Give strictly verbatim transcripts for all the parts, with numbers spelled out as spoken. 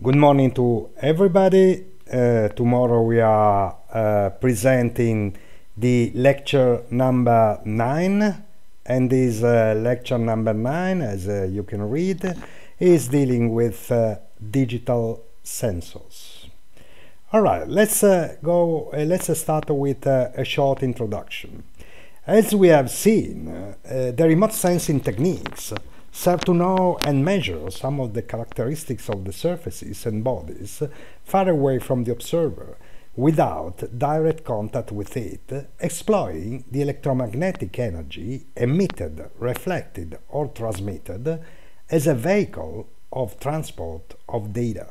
Good morning to everybody. Uh, tomorrow we are uh, presenting the lecture number nine, and this uh, lecture number nine, as uh, you can read, is dealing with uh, digital sensors. All right, let's uh, go. Uh, let's uh, start with uh, a short introduction. As we have seen, uh, uh, the remote sensing techniques serve to know and measure some of the characteristics of the surfaces and bodies far away from the observer, without direct contact with it, exploiting the electromagnetic energy emitted, reflected, or transmitted as a vehicle of transport of data.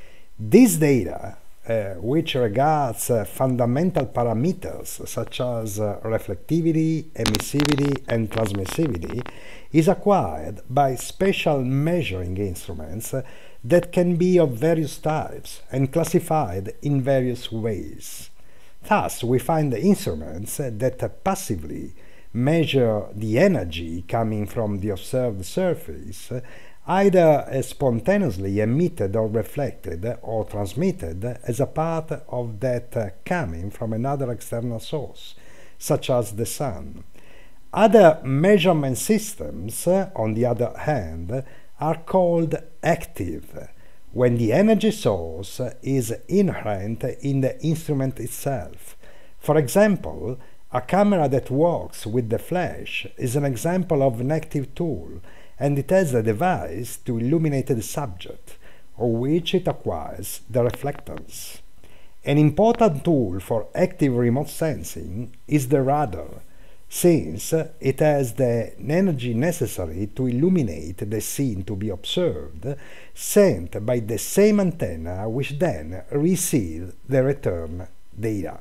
This data, uh, which regards uh, fundamental parameters such as uh, reflectivity, emissivity, and transmissivity, is acquired by special measuring instruments uh, that can be of various types and classified in various ways. Thus, we find instruments uh, that uh, passively measure the energy coming from the observed surface, uh, either uh, spontaneously emitted or reflected or transmitted as a part of that uh, coming from another external source, such as the sun. Other measurement systems, uh, on the other hand, are called active, when the energy source is inherent in the instrument itself. For example, a camera that works with the flash is an example of an active tool, and it has a device to illuminate the subject, of which it acquires the reflectance. An important tool for active remote sensing is the radar, since it has the energy necessary to illuminate the scene to be observed, sent by the same antenna which then receives the return data.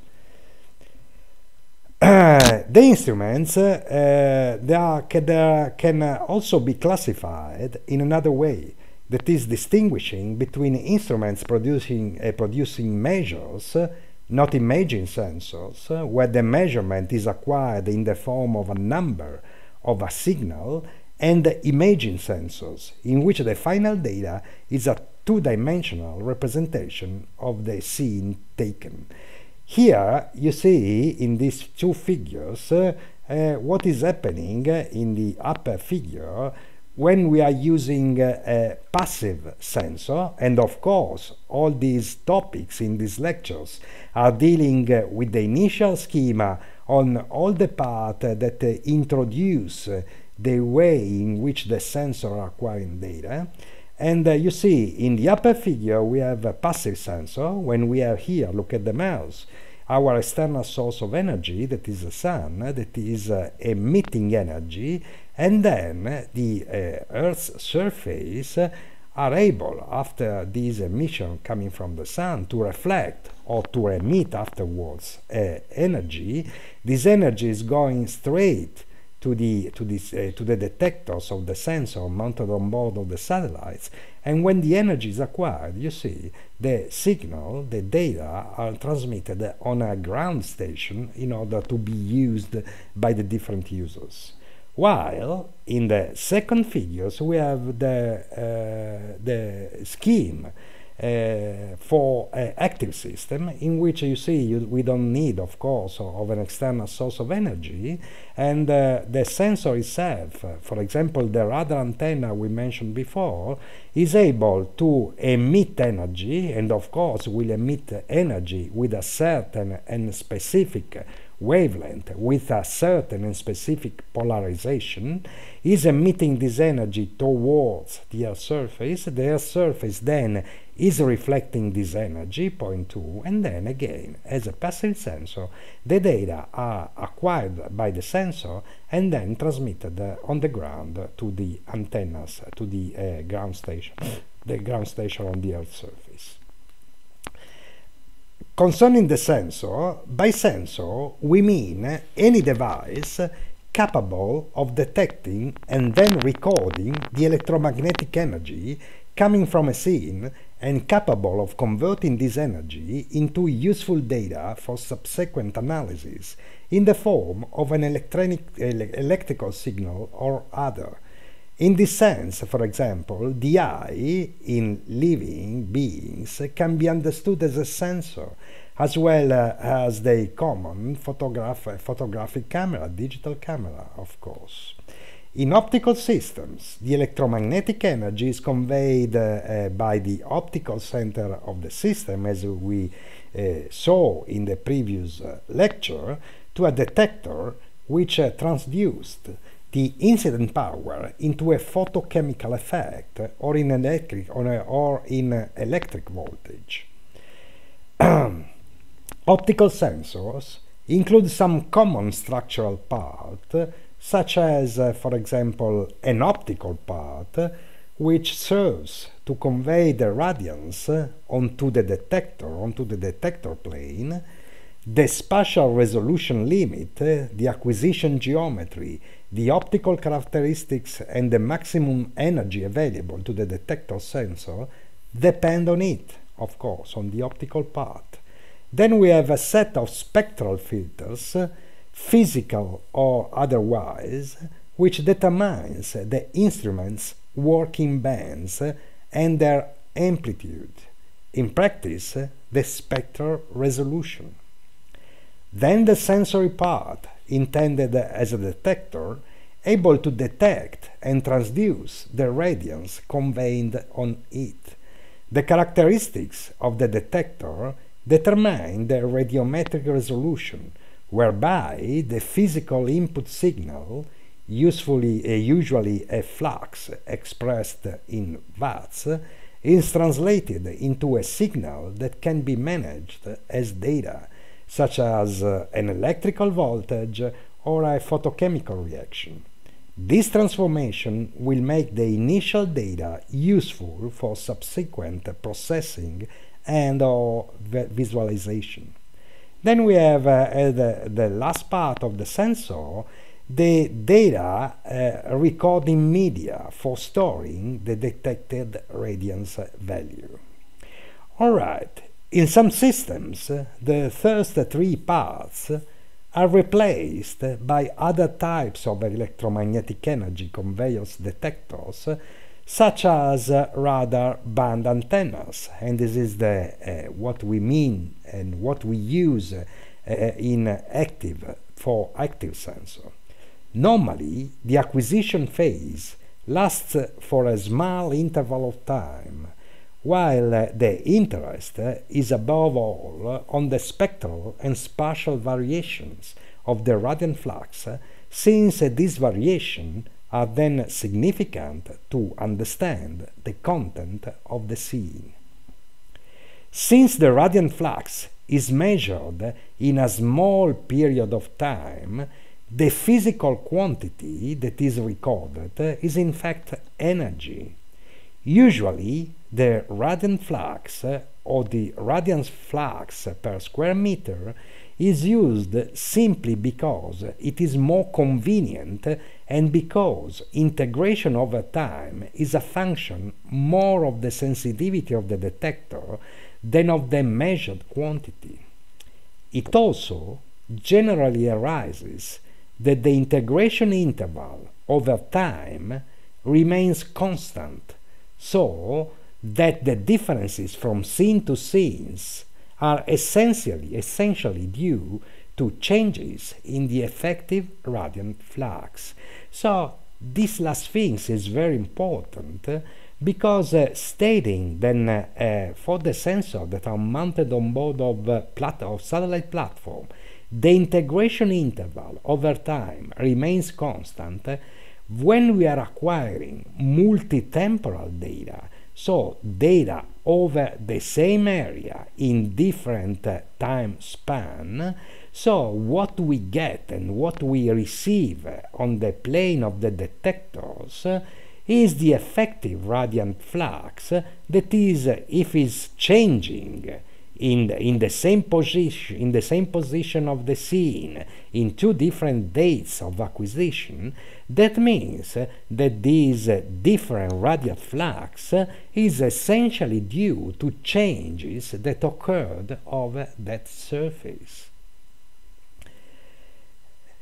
Uh, the instruments uh, they are, can, can also be classified in another way, that is, distinguishing between instruments producing, uh, producing measures, not imaging sensors, uh, where the measurement is acquired in the form of a number of a signal, and imaging sensors, in which the final data is a two-dimensional representation of the scene taken. Here you see in these two figures uh, uh, what is happening in the upper figure when we are using uh, a passive sensor, and of course all these topics in these lectures are dealing uh, with the initial schema on all the part uh, that uh, introduce uh, the way in which the sensor are acquiring data. And uh, you see, in the upper figure, we have a passive sensor. When we are here, look at the mouse, our external source of energy, that is the sun, that is uh, emitting energy, and then uh, the uh, Earth's surface uh, are able, after this emission coming from the sun, to reflect or to emit afterwards uh, energy. This energy is going straight to the to this uh, to the detectors of the sensor mounted on board of the satellites, and when the energy is acquired, you see the signal, the data are transmitted on a ground station in order to be used by the different users. While in the second figures we have the uh, the scheme Uh, for an active system, in which you see you, we don't need, of course, of an external source of energy, and uh, the sensor itself, uh, for example the radar antenna we mentioned before, is able to emit energy, and of course will emit energy with a certain and specific wavelength, with a certain and specific polarization, is emitting this energy towards the Earth's surface. The Earth's surface then is reflecting this energy, point two, and then again, as a passive sensor, the data are acquired by the sensor and then transmitted uh, on the ground to the antennas, to the uh, ground station, the ground station on the Earth's surface. Concerning the sensor, by sensor we mean any device capable of detecting and then recording the electromagnetic energy coming from a scene, and capable of converting this energy into useful data for subsequent analysis in the form of an electronic, ele electrical signal or other. In this sense, for example, the eye in living beings can be understood as a sensor, as well uh, as the common photograph photographic camera, digital camera, of course. In optical systems, the electromagnetic energy is conveyed uh, uh, by the optical center of the system, as we uh, saw in the previous uh, lecture, to a detector which uh, transduced the incident power into a photochemical effect or in electric or, uh, or in uh, electric voltage. Optical sensors include some common structural parts, such as, uh, for example, an optical part, uh, which serves to convey the radiance uh, onto the detector, onto the detector plane, the spatial resolution limit, uh, the acquisition geometry, the optical characteristics, and the maximum energy available to the detector sensor depend on it, of course, on the optical part. Then we have a set of spectral filters, uh, physical or otherwise, which determines the instrument's working bands and their amplitude, in practice, the spectral resolution. Then the sensory part, intended as a detector, able to detect and transduce the radiance conveyed on it. The characteristics of the detector determine the radiometric resolution, whereby the physical input signal, usefully, uh, usually a flux expressed in watts, is translated into a signal that can be managed as data, such as uh, an electrical voltage or a photochemical reaction. This transformation will make the initial data useful for subsequent processing and or visualization. Then we have uh, uh, the, the last part of the sensor, the data uh, recording media for storing the detected radiance value. All right, in some systems, uh, the first three parts are replaced by other types of electromagnetic energy conveyance detectors, such as uh, radar band antennas, and this is the uh, what we mean and what we use uh, uh, in active for active sensor. Normally, the acquisition phase lasts for a small interval of time, while uh, the interest uh, is above all on the spectral and spatial variations of the radiant flux, uh, since uh, these variations are then significant to understand the content of the scene. Since the radiant flux is measured in a small period of time, the physical quantity that is recorded is in fact energy. Usually, the radiant flux or the radiance flux per square meter is used simply because it is more convenient and because integration over time is a function more of the sensitivity of the detector than of the measured quantity. It also generally arises that the integration interval over time remains constant, so that the differences from scene to scenes are essentially, essentially due to changes in the effective radiant flux. So this last thing is very important uh, because uh, stating then uh, uh, for the sensor that are mounted on board of, uh, plat of satellite platform, the integration interval over time remains constant uh, when we are acquiring multi-temporal data, so data over the same area in different uh, time span. So what we get and what we receive uh, on the plane of the detectors uh, is the effective radiant flux uh, that is, uh, if is changing in the, in the same position in the same position of the scene in two different dates of acquisition, that means uh, that this uh, different radiant flux uh, is essentially due to changes that occurred over that surface.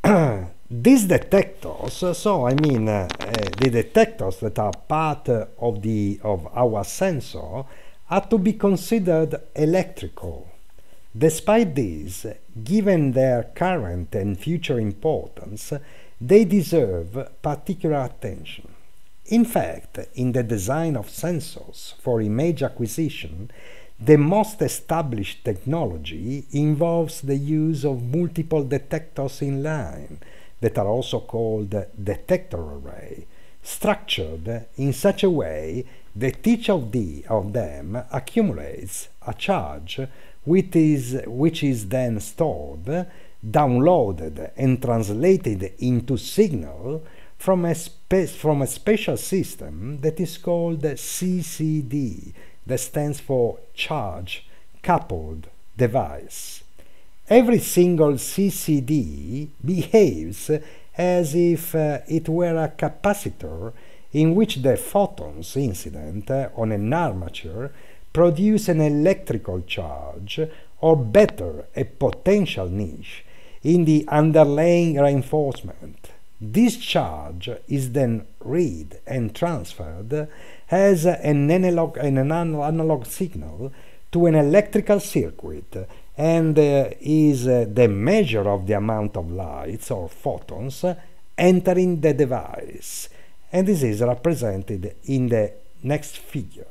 these detectors, so I mean uh, uh, the detectors that are part uh, of the of our sensor are to be considered electrical. Despite this, given their current and future importance, they deserve particular attention. In fact, in the design of sensors for image acquisition, the most established technology involves the use of multiple detectors in line, that are also called detector array, structured in such a way that each of, the, of them accumulates a charge which is, which is then stored, downloaded and translated into signal from a, spe from a special system that is called C C D, that stands for Charge Coupled Device. Every single C C D behaves as if uh, it were a capacitor in which the photons incident uh, on an armature produce an electrical charge, or better, a potential niche, in the underlying reinforcement. This charge is then read and transferred as an analog, an analog signal to an electrical circuit, and uh, is uh, the measure of the amount of lights or photons entering the device. And this is represented in the next figure.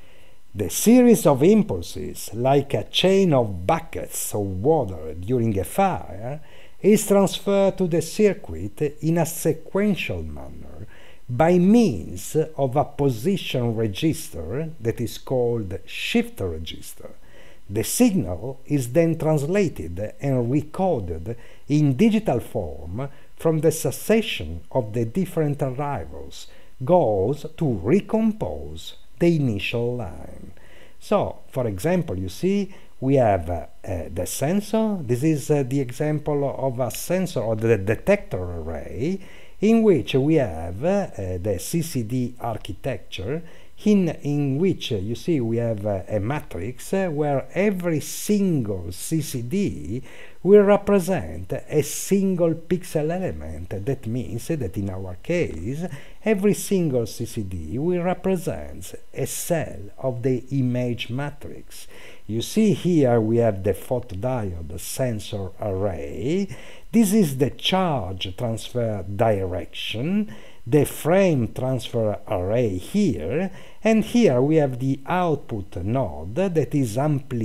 The series of impulses, like a chain of buckets of water during a fire, is transferred to the circuit in a sequential manner by means of a position register that is called shift register. The signal is then translated and recorded in digital form from the succession of the different arrivals, goes to recompose the initial line. So, for example, you see, we have uh, uh, the sensor. This is uh, the example of a sensor or the detector array, in which we have uh, the C C D architecture, in, in which uh, you see we have uh, a matrix uh, where every single C C D will represent a single pixel element. That means that in our case, every single C C D will represent a cell of the image matrix. You see here we have the photodiode sensor array. This is the charge transfer direction, the frame transfer array here, and here we have the output node that is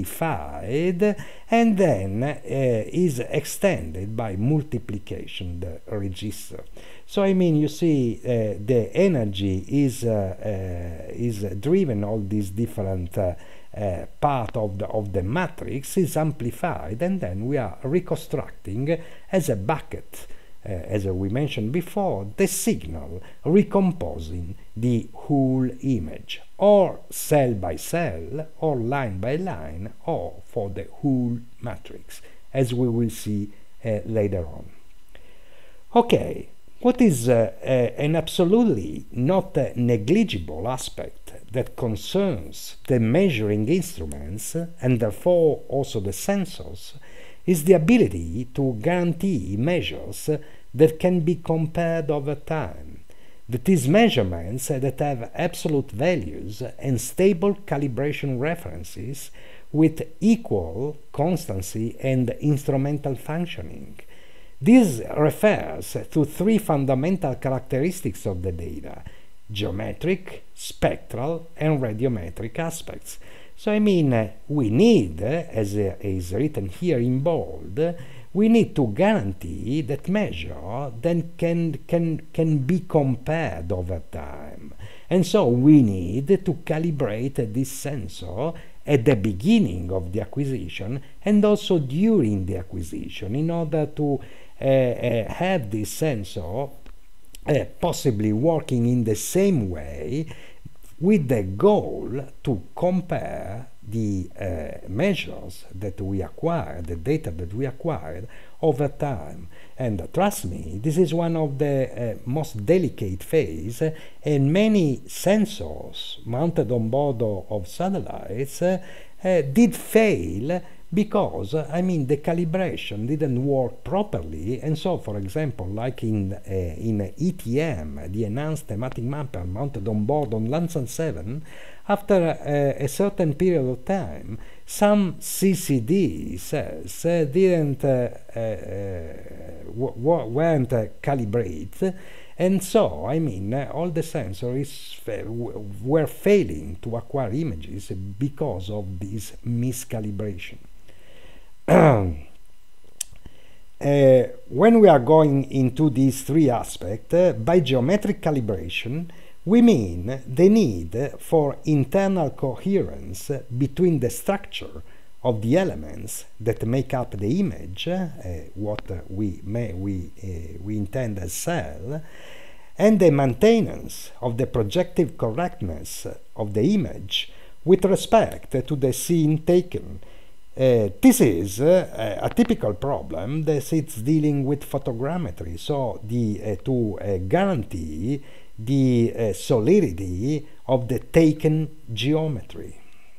amplified and then uh, is extended by multiplication, the register. So I mean, you see, uh, the energy is uh, uh, is driven, all these different uh, uh, part of the of the matrix is amplified, and then we are reconstructing as a bucket, uh, as we mentioned before, the signal, recomposing the whole image, or cell by cell, or line by line, or for the whole matrix, as we will see uh, later on. Okay. What is uh, uh, an absolutely not uh, negligible aspect that concerns the measuring instruments, and therefore also the sensors, is the ability to guarantee measures that can be compared over time. That is, measurements that have absolute values and stable calibration references with equal constancy and instrumental functioning. This refers to three fundamental characteristics of the data: geometric, spectral, and radiometric aspects. So I mean, uh, we need, uh, as uh, is written here in bold, uh, we need to guarantee that measure then can, can, can be compared over time. And so we need to calibrate this sensor at the beginning of the acquisition and also during the acquisition, in order to uh, uh, have this sensor uh, possibly working in the same way, with the goal to compare the uh, measures that we acquired, the data that we acquired over time. And uh, trust me, this is one of the uh, most delicate phase, uh, and many sensors mounted on board of satellites uh, uh, did fail because, I mean, the calibration didn't work properly, and so, for example, like in, uh, in E T M, the Enhanced Thematic Mapper mounted on board on Landsat seven, after uh, a certain period of time, some C C D cells uh, didn't, uh, uh, w w weren't uh, calibrated, and so, I mean, uh, all the sensors fa were failing to acquire images because of this miscalibration. Uh, when we are going into these three aspects, uh, by geometric calibration, we mean the need for internal coherence between the structure of the elements that make up the image, uh, what we, may, we, uh, we intend as cell, and the maintenance of the projective correctness of the image with respect to the scene taken. Uh, this is uh, a typical problem that it's dealing with photogrammetry, so the, uh, to uh, guarantee the uh, solidity of the taken geometry.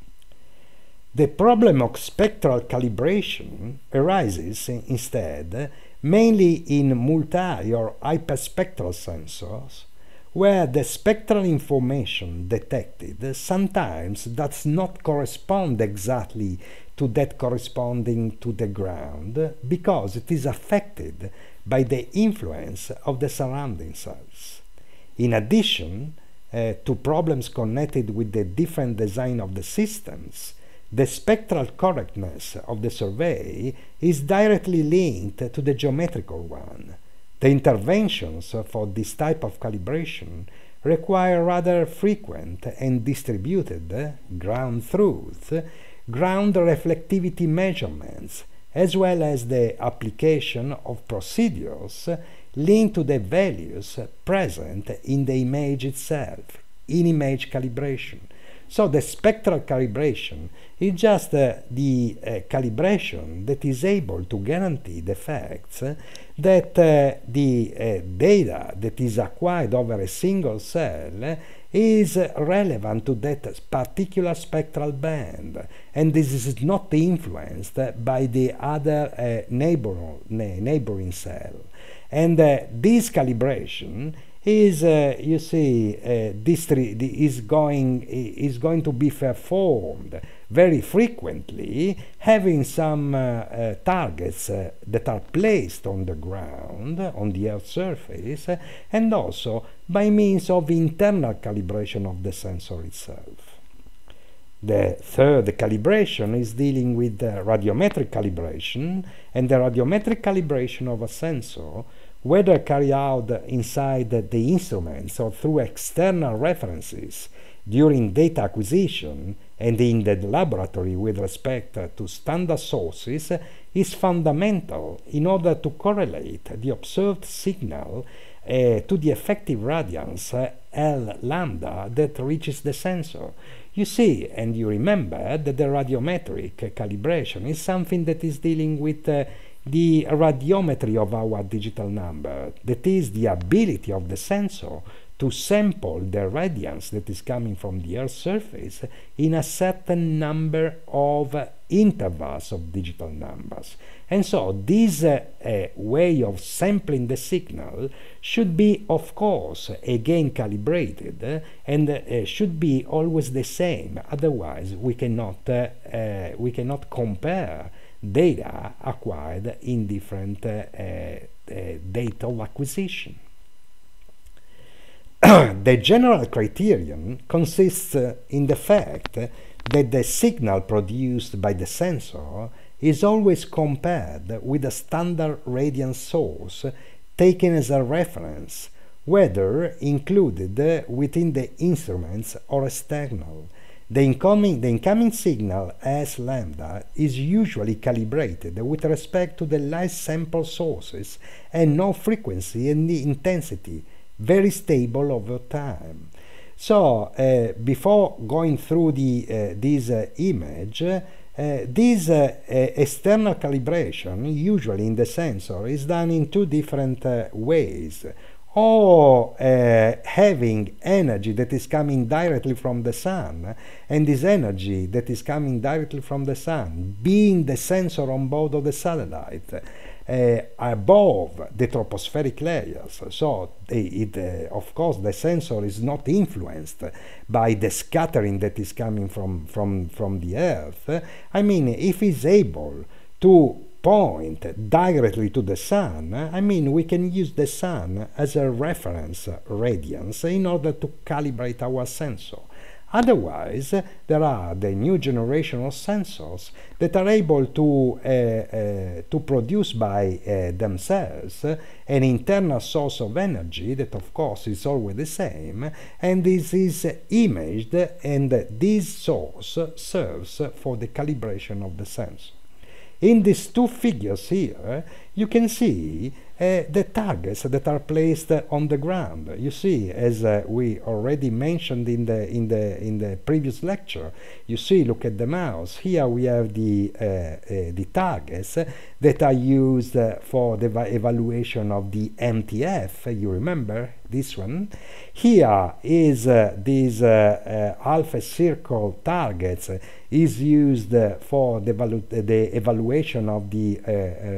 The problem of spectral calibration arises instead mainly in multi- or hyperspectral sensors, where the spectral information detected sometimes does not correspond exactly to that corresponding to the ground, because it is affected by the influence of the surrounding cells. In addition uh, to problems connected with the different design of the systems, the spectral correctness of the survey is directly linked to the geometrical one. The interventions for this type of calibration require rather frequent and distributed ground truth, ground reflectivity measurements, as well as the application of procedures linked to the values present in the image itself, in image calibration. So the spectral calibration is just uh, the uh, calibration that is able to guarantee the facts uh, that uh, the uh, data that is acquired over a single cell is relevant to that particular spectral band, and this is not influenced by the other uh, neighbor, neighboring cell. And uh, this calibration is, uh, you see, uh, is going is going to be performed very frequently, having some uh, uh, targets uh, that are placed on the ground, on the Earth's surface, uh, and also by means of internal calibration of the sensor itself. The third calibration is dealing with the radiometric calibration, and the radiometric calibration of a sensor, whether carried out inside the instruments or through external references during data acquisition and in the laboratory with respect to standard sources, is fundamental in order to correlate the observed signal uh, to the effective radiance uh, L lambda that reaches the sensor. You see, and you remember that the radiometric calibration is something that is dealing with uh, the radiometry of our digital number, that is the ability of the sensor to sample the radiance that is coming from the Earth's surface in a certain number of uh, intervals of digital numbers. And so this uh, uh, way of sampling the signal should be, of course, again calibrated, uh, and uh, should be always the same. Otherwise, we cannot, uh, uh, we cannot compare data acquired in different uh, uh, uh, date of acquisition. The general criterion consists uh, in the fact that the signal produced by the sensor is always compared with a standard radiance source taken as a reference, whether included uh, within the instruments or external. The incoming, the incoming signal S lambda is usually calibrated with respect to the light sample sources and no frequency and the intensity, very stable over time. So uh, before going through the, uh, this uh, image, uh, this uh, uh, external calibration, usually in the sensor, is done in two different uh, ways. or uh, having energy that is coming directly from the sun, and this energy that is coming directly from the sun being the sensor on board of the satellite uh, above the tropospheric layers. So it, uh, of course the sensor is not influenced by the scattering that is coming from, from, from the Earth. I mean, if it's able to point directly to the sun, I mean, we can use the sun as a reference radiance in order to calibrate our sensor. Otherwise, there are the new generation of sensors that are able to, uh, uh, to produce by uh, themselves an internal source of energy that, of course, is always the same, and this is imaged, and this source serves for the calibration of the sensor. In these two figures here, you can see uh, the targets that are placed uh, on the ground. You see, as uh, we already mentioned in the in the in the previous lecture, you see, look at the mouse. Here we have the uh, uh, the targets that are used uh, for the evaluation of the M T F. You remember this one? Here is uh, these uh, uh, alpha circle targets uh, is used uh, for the, the evaluation of the uh,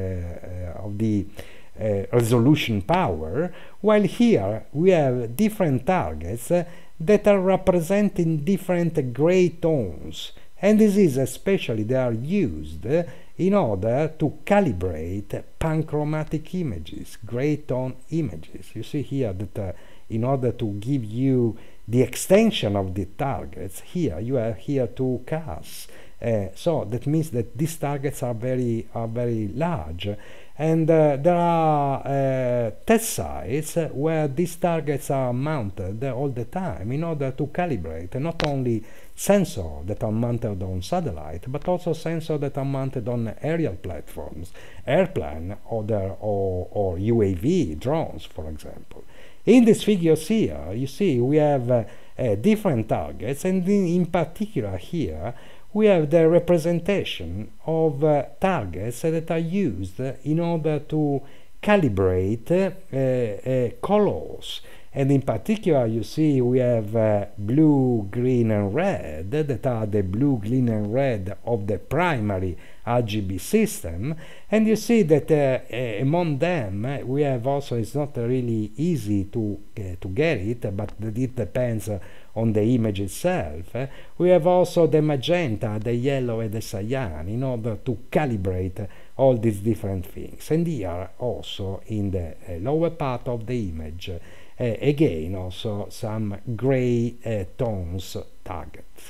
uh, of the uh, resolution power, while here we have different targets uh, that are representing different gray tones, and this is especially they are used uh, in order to calibrate panchromatic images, gray tone images. You see here that uh, in order to give you the extension of the targets, here you have here two cars. Uh, so that means that these targets are very are very large, and uh, there are uh, test sites where these targets are mounted all the time in order to calibrate not only sensors that are mounted on satellite, but also sensors that are mounted on aerial platforms, airplane, or, the, or, or U A V drones, for example. In these figures here, you see we have uh, uh, different targets, and in, in particular here we have the representation of uh, targets that are used in order to calibrate uh, uh, colors. And in particular, you see we have uh, blue, green, and red, that are the blue, green, and red of the primary R G B system. And you see that uh, uh, among them, uh, we have also, it's not really easy to, uh, to get it, but it depends uh, on the image itself. Uh, we have also the magenta, the yellow, and the cyan, in order to calibrate uh, all these different things. And here also in the uh, lower part of the image, uh, Uh, again also some gray uh, tones targets.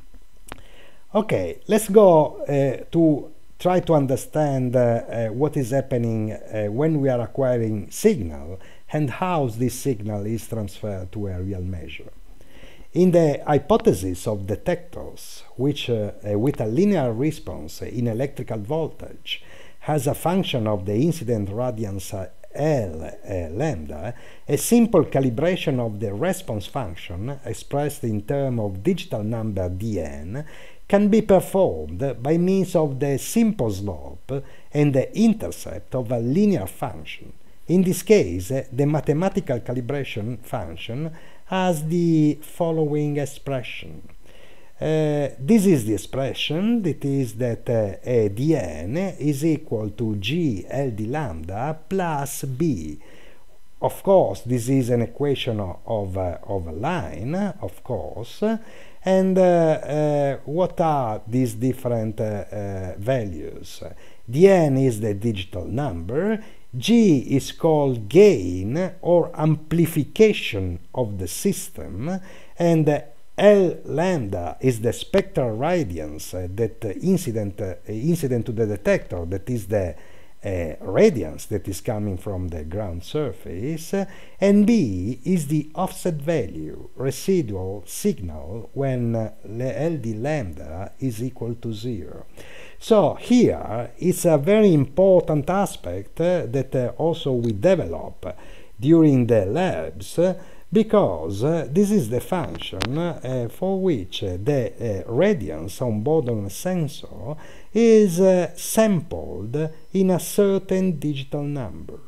Okay, let's go uh, to try to understand uh, uh, what is happening uh, when we are acquiring signal and how this signal is transferred to a real measure. In the hypothesis of detectors, which uh, uh, with a linear response in electrical voltage has a function of the incident radiance uh, L uh, lambda, a simple calibration of the response function expressed in terms of digital number dn can be performed by means of the simple slope and the intercept of a linear function. In this case, uh, the mathematical calibration function has the following expression. Uh, this is the expression, that is that uh, uh, dn is equal to g L d lambda plus b. Of course, this is an equation of, of, uh, of a line, of course, and uh, uh, what are these different uh, uh, values? Dn is the digital number, g is called gain or amplification of the system, and uh, L lambda is the spectral radiance uh, that uh, incident uh, incident to the detector, that is the uh, radiance that is coming from the ground surface, uh, and B is the offset value, residual signal when uh, L d lambda is equal to zero. So here it's a very important aspect uh, that uh, also we develop during the labs, uh, because uh, this is the function uh, for which uh, the uh, radiance on board on a sensor is uh, sampled in a certain digital number.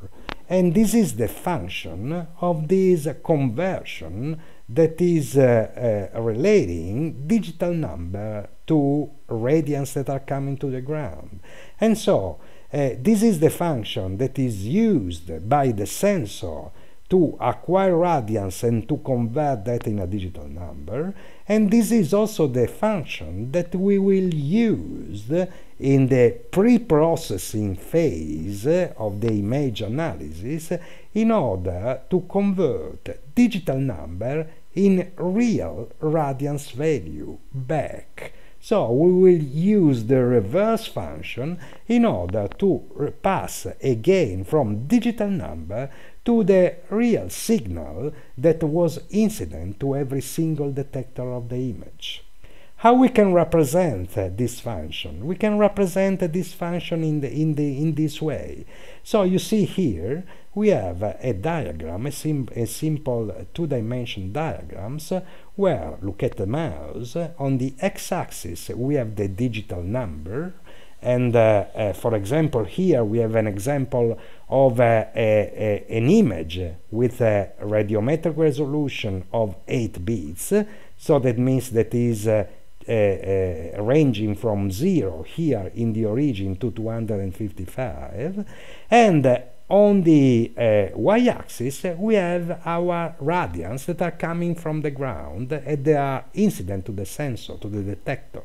And this is the function of this conversion that is uh, uh, relating digital number to radiance that are coming to the ground. And so uh, this is the function that is used by the sensor to acquire radiance and to convert that in a digital number. And this is also the function that we will use in the pre-processing phase of the image analysis in order to convert digital number in real radiance value back. So we will use the reverse function in order to pass again from digital number to the real signal that was incident to every single detector of the image. How we can represent uh, this function? We can represent uh, this function in, the, in, the, in this way. So you see here we have uh, a diagram, a, sim a simple uh, two-dimension diagrams uh, where, look at the mouse, uh, on the x-axis we have the digital number, and uh, uh, for example here we have an example of uh, a, a, an image with a radiometric resolution of eight bits, so that means that is uh, uh, uh, ranging from zero here in the origin to two hundred fifty-five, and uh, on the uh, y-axis uh, we have our radiance that are coming from the ground and they are incident to the sensor, to the detector.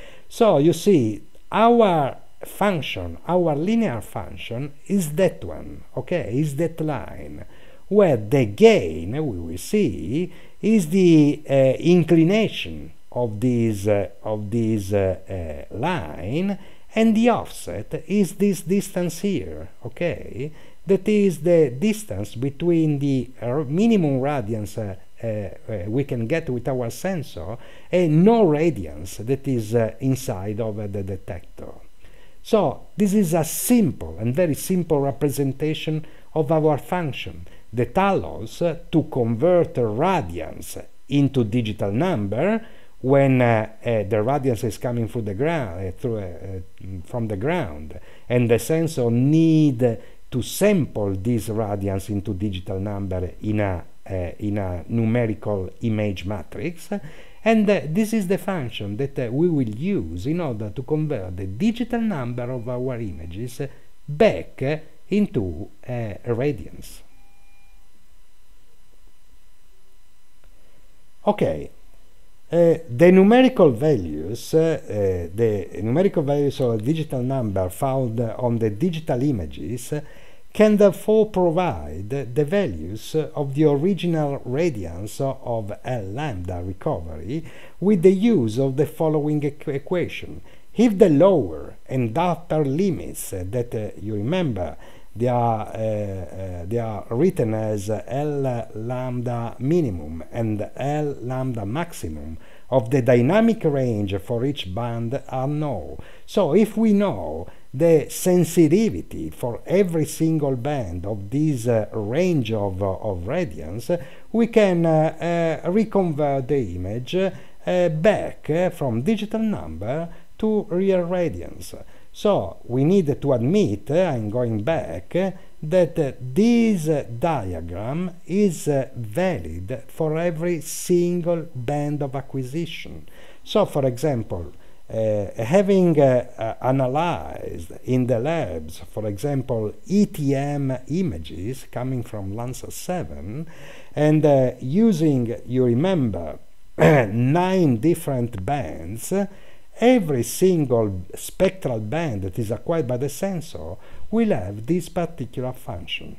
So you see our function, our linear function is that one, okay, is that line, where the gain, we will see, is the uh, inclination of this, uh, of this uh, uh, line, and the offset is this distance here, okay, that is the distance between the uh, minimum radiance uh, Uh, uh, we can get with our sensor and no radiance that is uh, inside of uh, the detector. So this is a simple and very simple representation of our function that allows uh, to convert radiance into digital number when uh, uh, the radiance is coming through the ground, uh, through, uh, from the ground, and the sensor need to sample this radiance into digital number in a Uh, in a numerical image matrix, and uh, this is the function that uh, we will use in order to convert the digital number of our images back uh, into uh, a radiance. Okay, uh, the numerical values, uh, uh, the numerical values of a digital number found uh, on the digital images uh, can therefore provide the values of the original radiance of L lambda recovery with the use of the following equ equation. If the lower and upper limits uh, that uh, you remember they are, uh, uh, they are written as L lambda minimum and L lambda maximum of the dynamic range for each band are known. So if we know the sensitivity for every single band of this uh, range of, uh, of radiance, we can uh, uh, reconvert the image uh, back uh, from digital number to real radiance. So we need to admit, uh, I'm going back, uh, that uh, this uh, diagram is uh, valid for every single band of acquisition. So for example, Uh, having uh, uh, analyzed in the labs, for example, E T M images coming from Landsat seven, and uh, using, you remember, nine different bands, every single spectral band that is acquired by the sensor will have this particular function.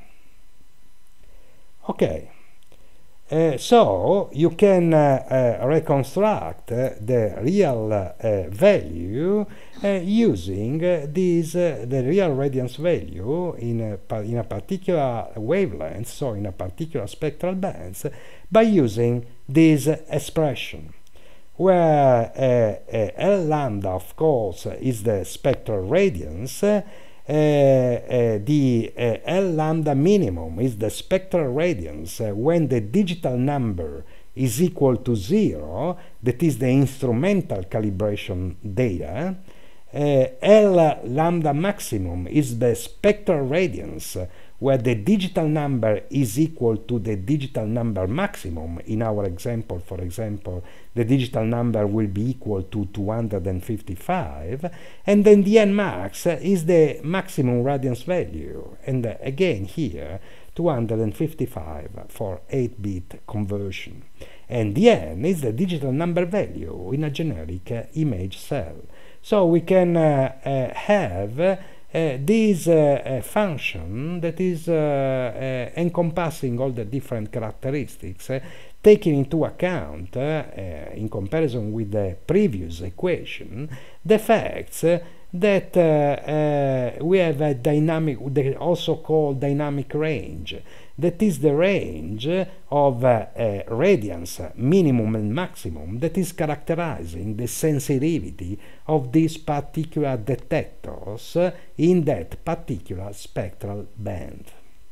Okay. Uh, so you can uh, uh, reconstruct uh, the real uh, value uh, using uh, this, uh, the real radiance value in a, in a particular wavelength, so in a particular spectral bands, by using this expression, where uh, uh, L lambda, of course, is the spectral radiance. Uh, Uh, uh, the uh, L lambda minimum is the spectral radiance uh, when the digital number is equal to zero, that is the instrumental calibration data. Uh, L lambda maximum is the spectral radiance where the digital number is equal to the digital number maximum. In our example, for example, the digital number will be equal to two hundred fifty-five, and then the n max is the maximum radiance value, and uh, again here two hundred fifty-five for eight bit conversion, and the n is the digital number value in a generic uh, image cell. So we can uh, uh, have uh, Uh, this uh, uh, function that is uh, uh, encompassing all the different characteristics, uh, taking into account, uh, uh, in comparison with the previous equation, the facts uh, that uh, uh, we have a dynamic, they also called dynamic range. That is the range of uh, uh, radiance minimum and maximum that is characterizing the sensitivity of these particular detectors uh, in that particular spectral band.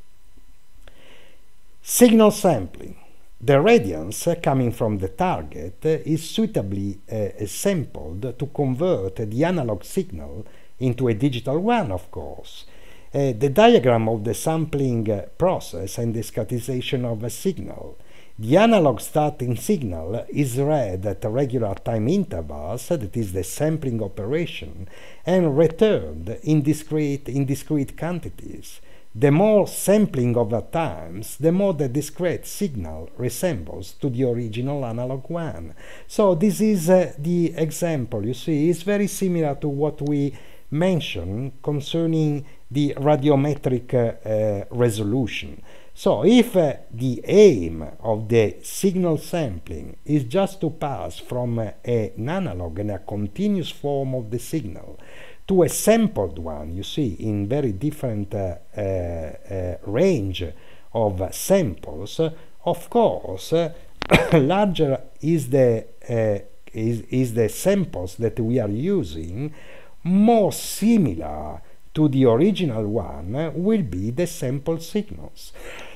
Signal sampling. The radiance uh, coming from the target uh, is suitably uh, sampled to convert the analog signal into a digital one, of course. Uh, the diagram of the sampling uh, process and the scatization of a signal. The analog starting signal is read at regular time intervals, that is the sampling operation, and returned in discrete, in discrete quantities. The more sampling over times, the more the discrete signal resembles to the original analog one. So this is uh, the example, you see, is very similar to what we mentioned concerning the radiometric uh, uh, resolution. So if uh, the aim of the signal sampling is just to pass from uh, an analog and a continuous form of the signal to a sampled one, you see, in very different uh, uh, uh, range of uh, samples, uh, of course, uh, larger is the, uh, is, is the samples that we are using, more similar to the original one will be the sample signals.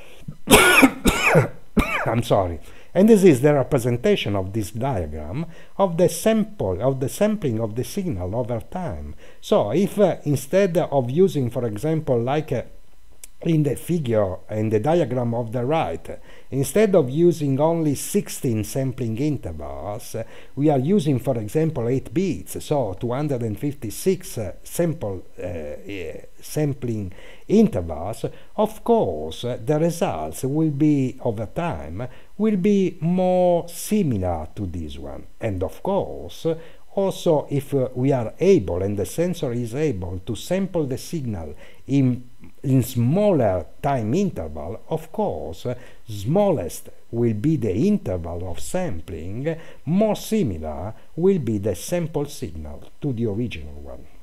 I'm sorry. And this is the representation of this diagram of the sample, of the sampling of the signal over time. So if uh, instead of using, for example, like uh, in the figure, in the diagram of the right, instead of using only sixteen sampling intervals, uh, we are using, for example, eight bits, so two hundred fifty-six uh, sample uh, uh, sampling intervals. Of course, uh, the results will be, over time, will be more similar to this one. And of course, also if uh, we are able, and the sensor is able, to sample the signal in in smaller time interval, of course, uh, smallest will be the interval of sampling, more similar will be the sample signal to the original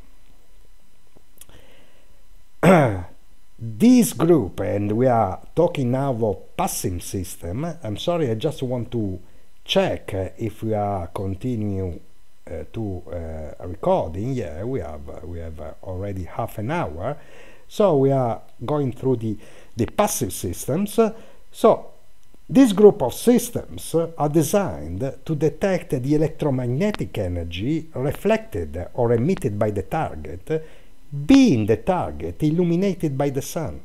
one. This group, and we are talking now of passive system, I'm sorry, I just want to check uh, if we are continuing uh, to uh, recording. Yeah, we have, uh, we have uh, already half an hour. So we are going through the, the passive systems. So this group of systems are designed to detect the electromagnetic energy reflected or emitted by the target, being the target illuminated by the sun.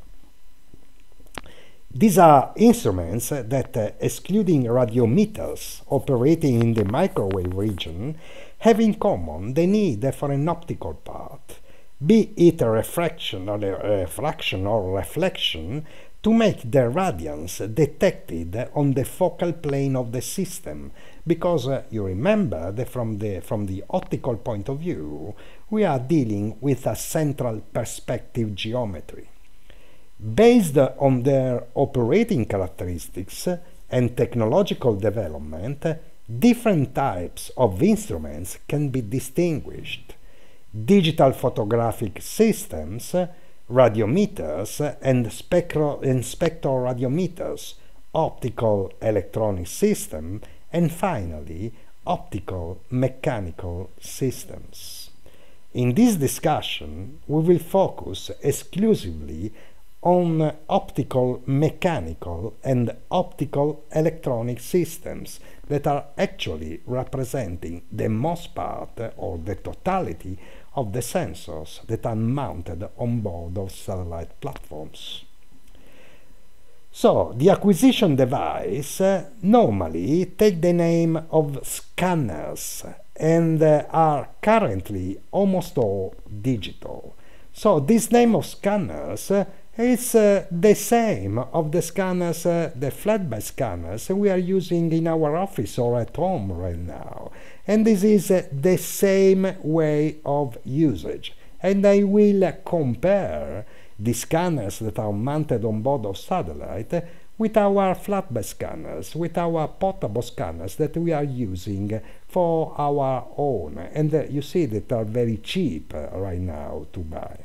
These are instruments that, uh, excluding radiometers operating in the microwave region, have in common the need for an optical part, be it a refraction or a refraction or reflection, to make the radiance detected on the focal plane of the system, because uh, you remember that from the from the optical point of view, we are dealing with a central perspective geometry. Based on their operating characteristics and technological development, different types of instruments can be distinguished: digital photographic systems, radiometers, and, spectro and spectroradiometers, optical electronic system, and finally, optical mechanical systems. In this discussion, we will focus exclusively on optical mechanical and optical electronic systems that are actually representing the most part or the totality of the sensors that are mounted on board of satellite platforms. So the acquisition device uh, normally take the name of scanners and uh, are currently almost all digital. So this name of scanners uh, is uh, the same of the scanners, uh, the flatbed scanners we are using in our office or at home right now. And this is uh, the same way of usage. And I will uh, compare the scanners that are mounted on board of satellite uh, with our flatbed scanners, with our portable scanners that we are using for our own. And uh, you see that are very cheap uh, right now to buy.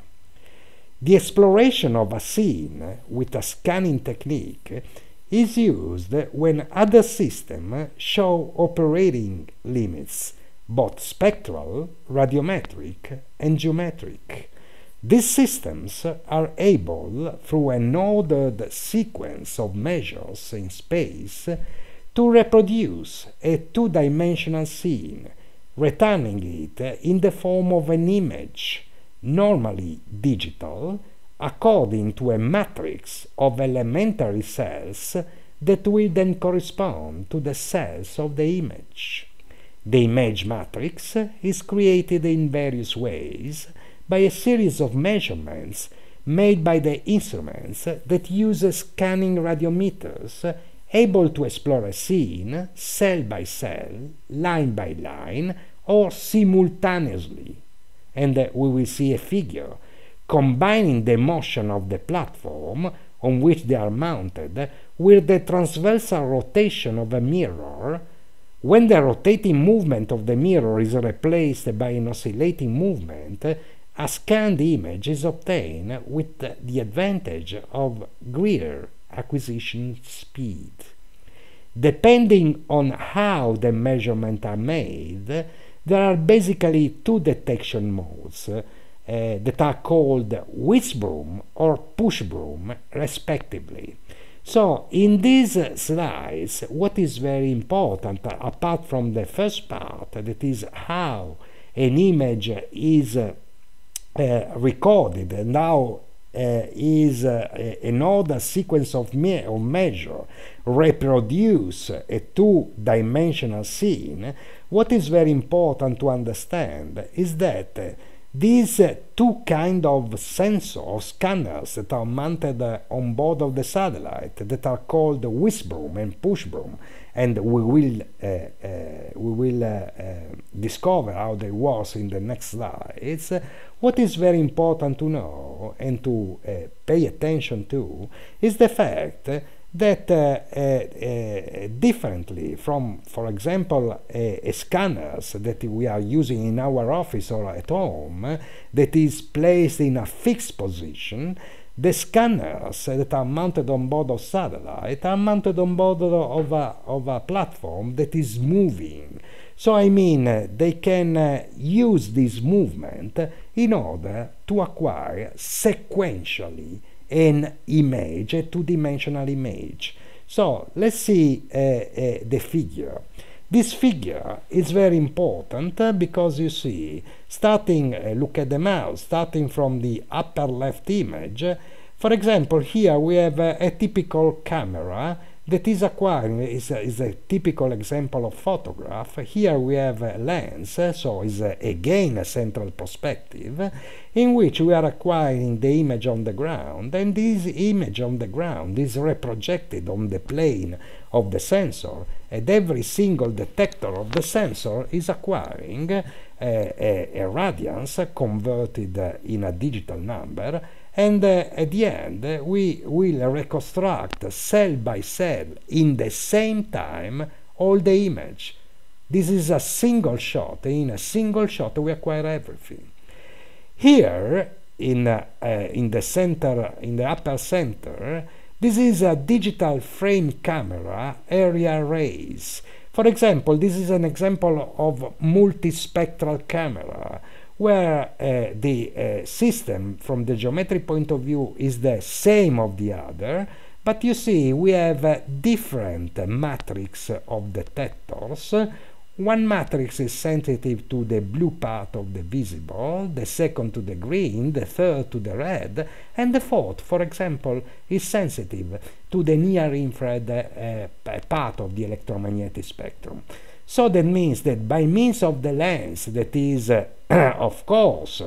The exploration of a scene with a scanning technique is used when other systems show operating limits, both spectral, radiometric, and geometric. These systems are able, through an ordered sequence of measures in space, to reproduce a two-dimensional scene, returning it in the form of an image, normally digital, according to a matrix of elementary cells that will then correspond to the cells of the image. The image matrix is created in various ways by a series of measurements made by the instruments that use scanning radiometers able to explore a scene cell by cell, line by line, or simultaneously. And uh, we will see a figure combining the motion of the platform on which they are mounted with the transversal rotation of a mirror. When the rotating movement of the mirror is replaced by an oscillating movement, a scanned image is obtained with the advantage of greater acquisition speed. Depending on how the measurements are made, there are basically two detection modes uh, that are called whisk broom or push broom, respectively. So, in these slides, what is very important, apart from the first part, that is how an image is uh, uh, recorded and how uh, is uh, another sequence of, me of measure reproduce a two-dimensional scene, what is very important to understand is that uh, these uh, two kind of sensor scanners that are mounted uh, on board of the satellite that are called whisk broom and push broom, and we will uh, uh, we will uh, uh, discover how they work in the next slides. What is very important to know and to uh, pay attention to is the fact that uh, uh, uh, differently from, for example, uh, scanners that we are using in our office or at home, uh, that is placed in a fixed position, the scanners that are mounted on board of satellite are mounted on board of a, of a platform that is moving. So I mean, uh, they can uh, use this movement in order to acquire sequentially an image, a two-dimensional image. So let's see uh, uh, the figure. This figure is very important uh, because you see, starting, uh, look at the mouse, starting from the upper left image, uh, for example, here we have uh, a typical camera that is acquiring, is a, is a typical example of photograph. Here we have a lens, uh, so is a, again a central perspective, in which we are acquiring the image on the ground, and this image on the ground is reprojected on the plane of the sensor, and every single detector of the sensor is acquiring uh, a, a radiance converted uh, in a digital number, and uh, at the end uh, we will reconstruct cell by cell in the same time all the image. This is a single shot. In a single shot we acquire everything. Here in, uh, uh, in the center, in the upper center, this is a digital frame camera area arrays. For example, this is an example of multispectral camera, where uh, the uh, system from the geometric point of view is the same of the other, but you see we have a different matrix of detectors, One matrix is sensitive to the blue part of the visible, the second to the green, the third to the red, and the fourth, for example, is sensitive to the near-infrared uh, part of the electromagnetic spectrum. So that means that by means of the lens that is, uh, of course,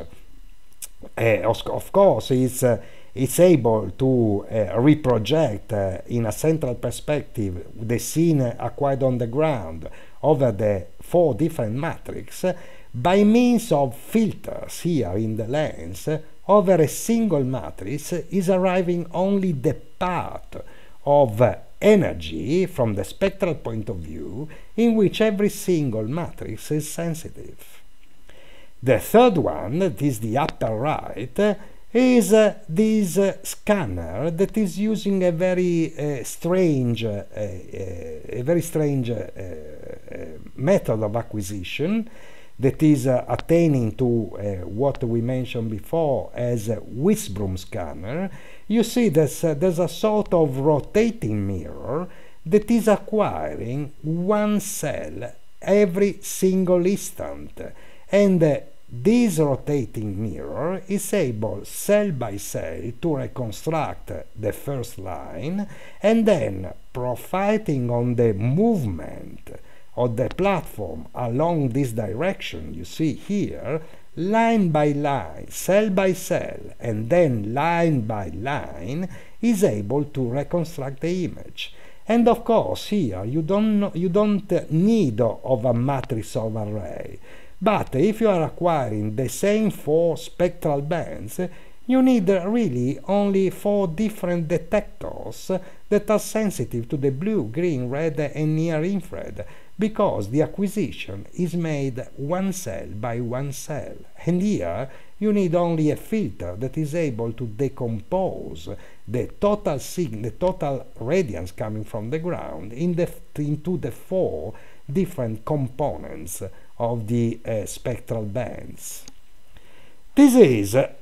uh, of, of course, is uh, it's able to uh, reproject uh, in a central perspective the scene acquired on the ground over the four different matrices by means of filters here in the lens over a single matrix is arriving only the part of uh, energy from the spectral point of view in which every single matrix is sensitive. The third one, that is the upper right, is uh, this uh, scanner that is using a very uh, strange, uh, uh, a very strange uh, uh, method of acquisition that is uh, attaining to uh, what we mentioned before as a Wishbone scanner. You see there's, uh, there's a sort of rotating mirror that is acquiring one cell every single instant, and uh, this rotating mirror is able cell by cell to reconstruct the first line and then profiting on the movement of the platform along this direction you see here, line by line, cell by cell, and then line by line is able to reconstruct the image. And of course here you don't, you don't need of a matrix overlay. But if you are acquiring the same four spectral bands, you need really only four different detectors that are sensitive to the blue, green, red, and near-infrared, because the acquisition is made one cell by one cell. And here you need only a filter that is able to decompose the total sig the total radiance coming from the ground in the into the four different components of the uh, spectral bands. This is, uh,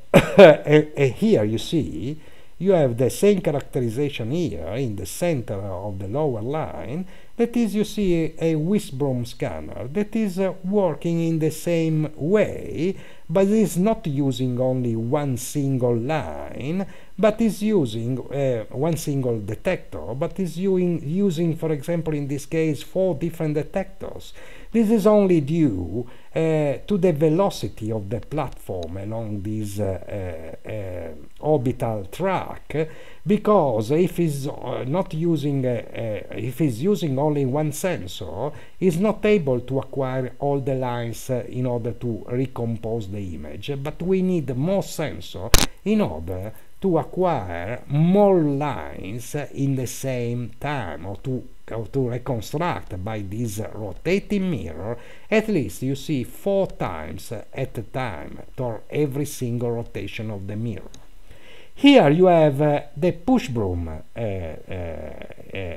uh, here you see, you have the same characterization here in the center of the lower line, that is, you see a, a Wishbone scanner that is uh, working in the same way, but is not using only one single line, but is using uh, one single detector, but is using, using, for example, in this case, four different detectors. This is only due uh, to the velocity of the platform along this uh, uh, uh, orbital track, because if it's uh, not using, uh, uh, if it's using only one sensor, it's not able to acquire all the lines uh, in order to recompose the image. But we need more sensor in order to acquire more lines in the same time, or to or to reconstruct by this rotating mirror, at least you see four times at a time for every single rotation of the mirror. Here you have uh, the push-broom uh, uh, uh,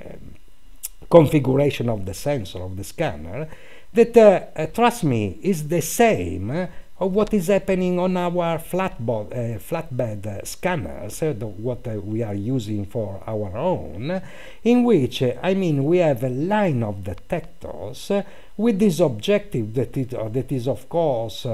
configuration of the sensor, of the scanner, that, uh, uh, trust me, is the same uh, of what is happening on our flatbed, uh, flatbed uh, scanners, uh, the, what uh, we are using for our own, in which, uh, I mean, we have a line of detectors uh, with this objective that, it, uh, that is, of course, uh,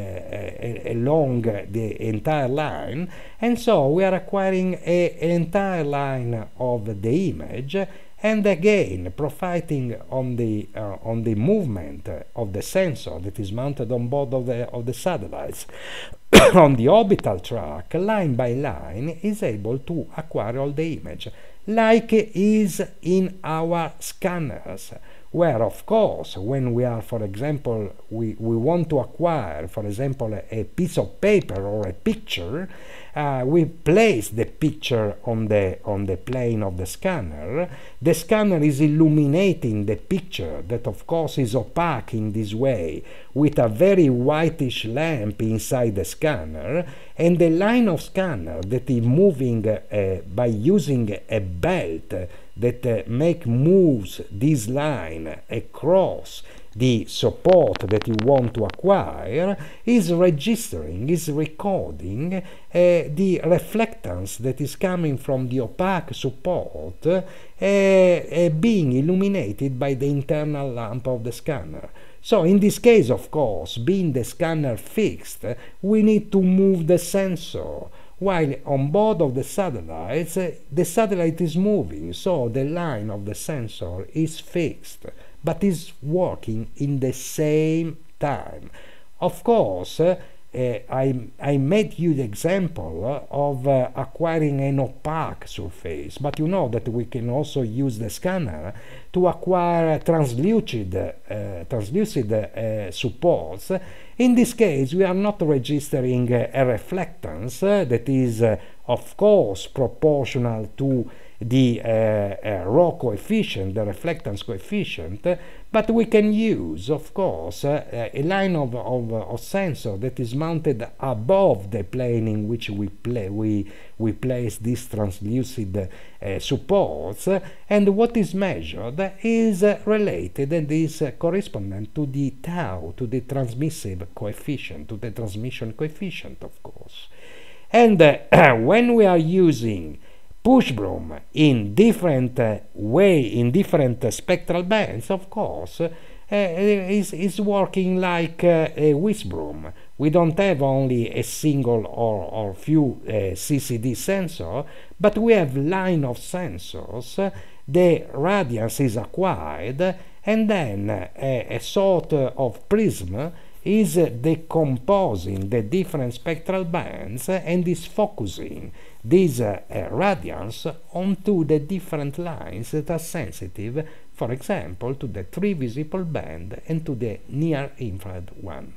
uh, along the entire line, and so we are acquiring a, an entire line of the image, and again profiting on the uh, on the movement of the sensor that is mounted on board of the of the satellites on the orbital track, line by line is able to acquire all the image, like is in our scanners, where of course when we are, for example, we, we want to acquire, for example, a, a piece of paper or a picture, uh, we place the picture on the on the plane of the scanner. The scanner is illuminating the picture that of course is opaque in this way with a very whitish lamp inside the scanner, and the line of scanner that is moving uh, by using a belt that uh, make moves this line across the support that you want to acquire is registering, is recording uh, the reflectance that is coming from the opaque support uh, uh, being illuminated by the internal lamp of the scanner. So in this case, of course, being the scanner fixed, we need to move the sensor, while on board of the satellites, the satellite is moving, so the line of the sensor is fixed, but is working in the same time. Of course, uh, I, I made you the example of uh, acquiring an opaque surface, but you know that we can also use the scanner to acquire translucid, uh, translucid uh, supports. In this case, we are not registering uh, a reflectance uh, that is, uh, of course, proportional to the uh, uh, rho coefficient, the reflectance coefficient, uh, but we can use, of course, uh, a line of, of, of sensor that is mounted above the plane in which we, play, we, we place these translucid uh, supports, uh, and what is measured is uh, related and is uh, correspondent to the tau, to the transmissive coefficient, to the transmission coefficient, of course. And uh, when we are using push broom in different uh, way, in different uh, spectral bands, of course, uh, is, is working like uh, a whisk broom. We don't have only a single or, or few uh, C C D sensor, but we have line of sensors, uh, the radiance is acquired, and then uh, a sort of prism is uh, decomposing the different spectral bands uh, and is focusing this uh, uh, radiance onto the different lines that are sensitive, for example, to the three visible band and to the near-infrared one.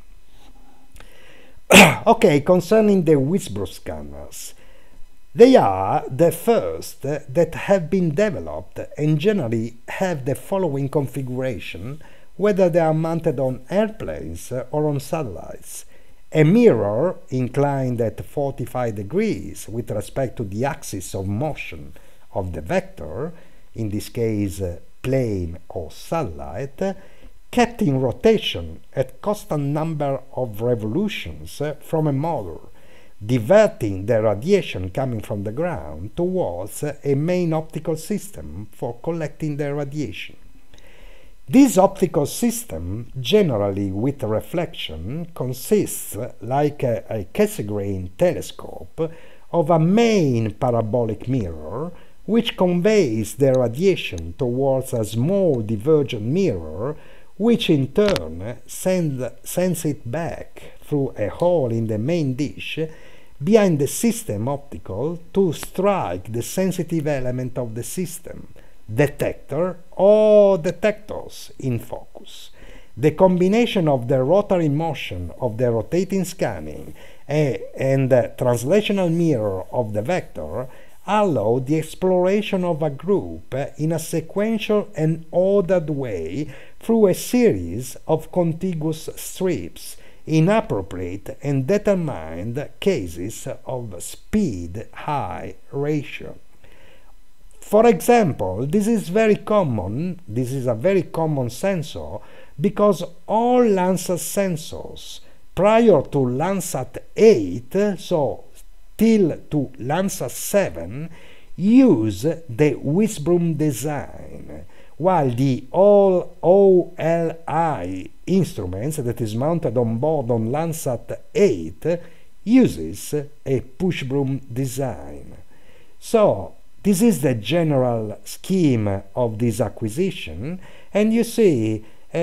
Okay, concerning the whisk-broom scanners, they are the first that have been developed and generally have the following configuration, whether they are mounted on airplanes or on satellites. A mirror inclined at forty-five degrees with respect to the axis of motion of the vector, in this case uh, plane or satellite, uh, kept in rotation at constant number of revolutions uh, from a motor, diverting the radiation coming from the ground towards uh, a main optical system for collecting the radiation. This optical system, generally with reflection, consists, like a, a Cassegrain telescope, of a main parabolic mirror, which conveys the radiation towards a small divergent mirror, which in turn send, sends it back through a hole in the main dish behind the system optical to strike the sensitive element of the system, detector or detectors in focus. The combination of the rotary motion of the rotating scanning uh, and the translational mirror of the vector allow the exploration of a group uh, in a sequential and ordered way through a series of contiguous strips in appropriate and determined cases of speed-high ratio. For example, this is very common, this is a very common sensor because all Landsat sensors prior to Landsat eight, so till to Landsat seven, use the whisk-broom design, while the all O L I instruments that is mounted on board on Landsat eight uses a push-broom design. So, this is the general scheme of this acquisition, and you see, uh, uh,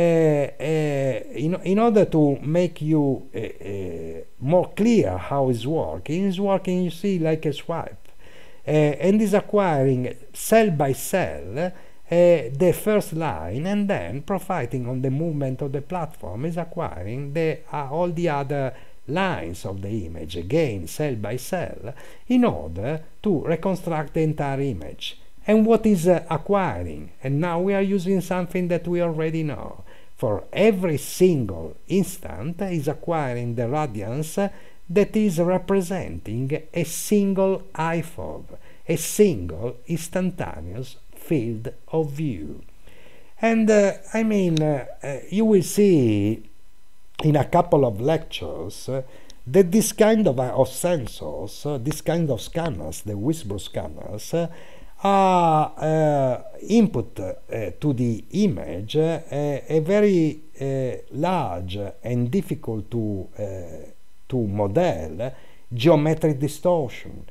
in, in order to make you uh, uh, more clear how it's working, it's working, you see, like a swipe, uh, and is acquiring cell by cell uh, the first line, and then profiting on the movement of the platform is acquiring the, uh, all the other lines of the image, again cell by cell, in order to reconstruct the entire image. And what is uh, acquiring? And now we are using something that we already know. For every single instant is acquiring the radiance that is representing a single I F O V, a single instantaneous field of view. And uh, I mean, uh, uh, you will see in a couple of lectures uh, that this kind of, uh, of sensors, uh, this kind of scanners, the whisk-broom scanners, uh, are uh, input uh, to the image uh, a very uh, large and difficult to uh, to model geometric distortion.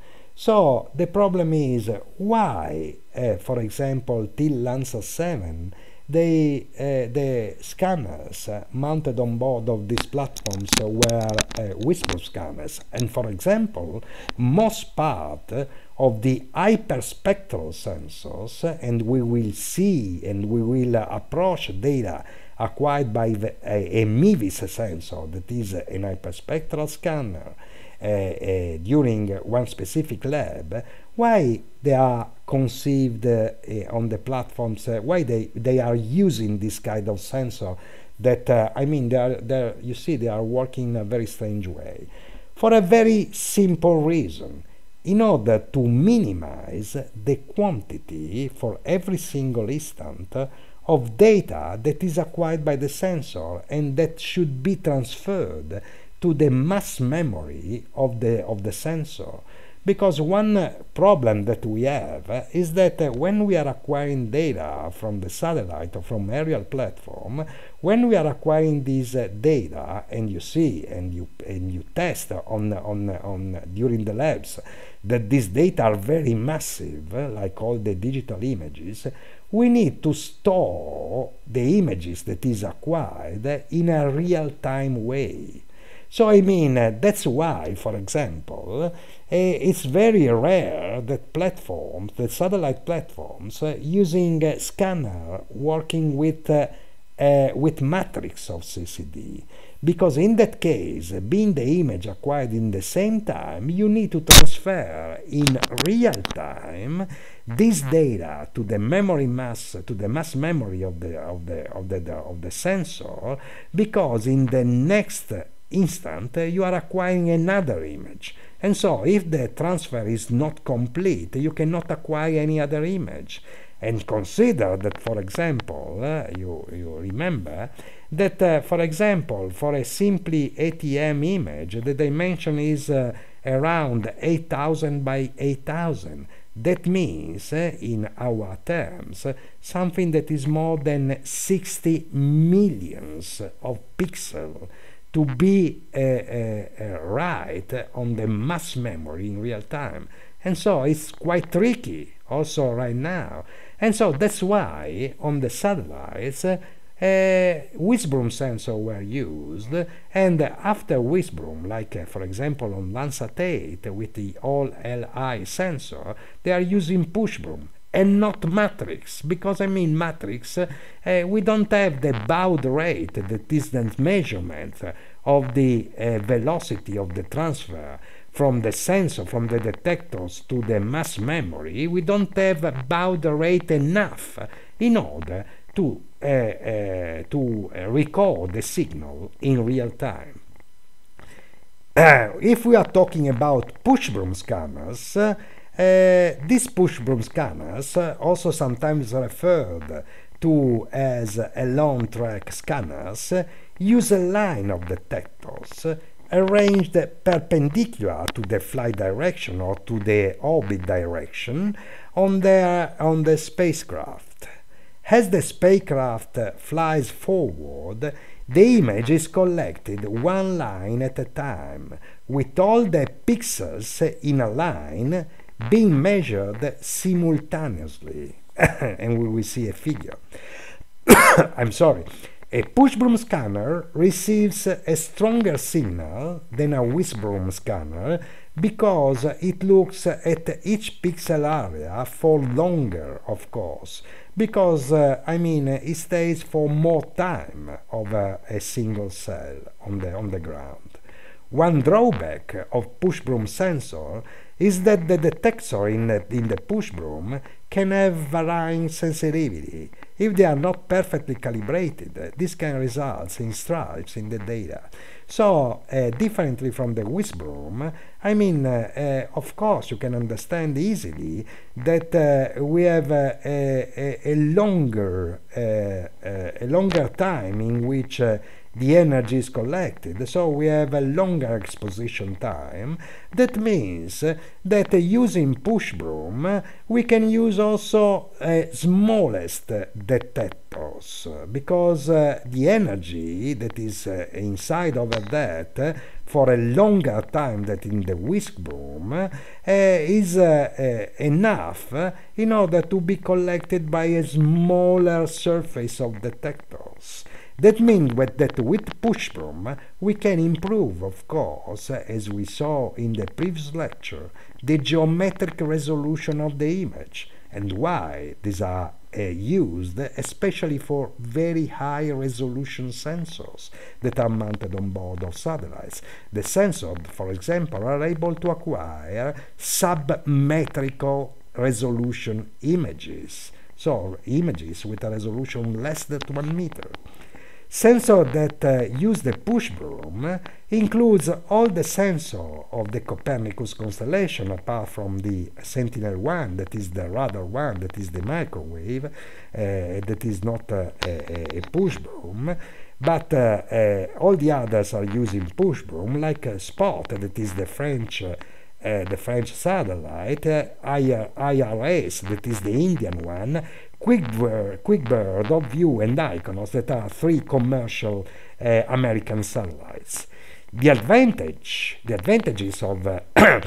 So the problem is why, uh, for example, till Landsat seven, they, uh, the scanners uh, mounted on board of these platforms uh, were uh, Wisbroom scanners, and for example, most part of the hyperspectral sensors, uh, and we will see and we will uh, approach data acquired by the, a, a MIVIS sensor, that is uh, an hyperspectral scanner, uh, uh, during one specific lab, why they are conceived uh, uh, on the platforms, uh, why they, they are using this kind of sensor that, uh, I mean, they are, they're, you see, they are working in a very strange way. For a very simple reason. In order to minimize the quantity for every single instant of data that is acquired by the sensor and that should be transferred to the mass memory of the, of the sensor. Because one uh, problem that we have uh, is that uh, when we are acquiring data from the satellite or from aerial platform, when we are acquiring these uh, data, and you see and you and you test on on on during the labs that these data are very massive, uh, like all the digital images, we need to store the images that is acquired in a real-time way. So I mean, uh, that's why, for example, uh, it's very rare that platforms, that satellite platforms, uh, using a scanner working with uh, uh, with matrix of C C D, because in that case, uh, being the image acquired in the same time, you need to transfer in real time this data to the memory mass, to the mass memory of the of the of the, the of the sensor, because in the next instant uh, you are acquiring another image, and so if the transfer is not complete, you cannot acquire any other image. And consider that, for example, uh, you, you remember that, uh, for example, for a simply A T M image, the dimension is uh, around eight thousand by eight thousand. That means, uh, in our terms, uh, something that is more than sixty millions of pixels to be uh, uh, uh, right on the mass memory in real time. And so it's quite tricky also right now. And so that's why on the satellites, uh, uh, Wisbroom sensors were used, and uh, after Wisbroom, like uh, for example on Landsat eight with the all L I sensor, they are using Pushbroom and not matrix, because I mean matrix, uh, uh, we don't have the baud rate, the distance measurement of the uh, velocity of the transfer from the sensor, from the detectors to the mass memory. We don't have a baud rate enough in order to, uh, uh, to uh, record the signal in real time. Uh, if we are talking about Pushbroom scanners, uh, Uh, these Pushbroom scanners, uh, also sometimes referred to as alone track scanners, uh, use a line of detectors uh, arranged perpendicular to the flight direction or to the orbit direction on the, on the spacecraft. As the spacecraft uh, flies forward, the image is collected one line at a time, with all the pixels in a line being measured simultaneously. And we will see a figure. I'm sorry. A Pushbroom scanner receives a stronger signal than a Wisbroom scanner because it looks at each pixel area for longer, of course, because, uh, I mean, it stays for more time over a single cell on the, on the ground. One drawback of Pushbroom sensor is that the detector in the, in the Pushbroom can have varying sensitivity. If they are not perfectly calibrated, this can result in stripes in the data. So, uh, differently from the Wisbroom, I mean, uh, uh, of course, you can understand easily that uh, we have uh, a, a, a longer, uh, uh, a longer time in which uh, the energy is collected, so we have a longer exposition time. That means that using push broom we can use also uh, smallest detectors, because uh, the energy that is uh, inside over that uh, for a longer time than in the whisk broom uh, is uh, uh, enough uh, in order to be collected by a smaller surface of detectors. That means that with push broom we can improve, of course, as we saw in the previous lecture, the geometric resolution of the image, and why these are uh, used especially for very high resolution sensors that are mounted on board of satellites. The sensors, for example, are able to acquire submetrical resolution images, so images with a resolution less than one meter. Sensor that uh, use the push broom includes all the sensor of the Copernicus constellation, apart from the Sentinel one, that is the radar one, that is the microwave, uh, that is not uh, a, a push broom, but uh, uh, all the others are using push broom, like uh, Spot, that is the French uh, Uh, the French satellite, uh, I R S, that is the Indian one, QuickBird, QuickBird, ObView, and Iconos, that are three commercial uh, American satellites. The advantage, the advantages of, uh,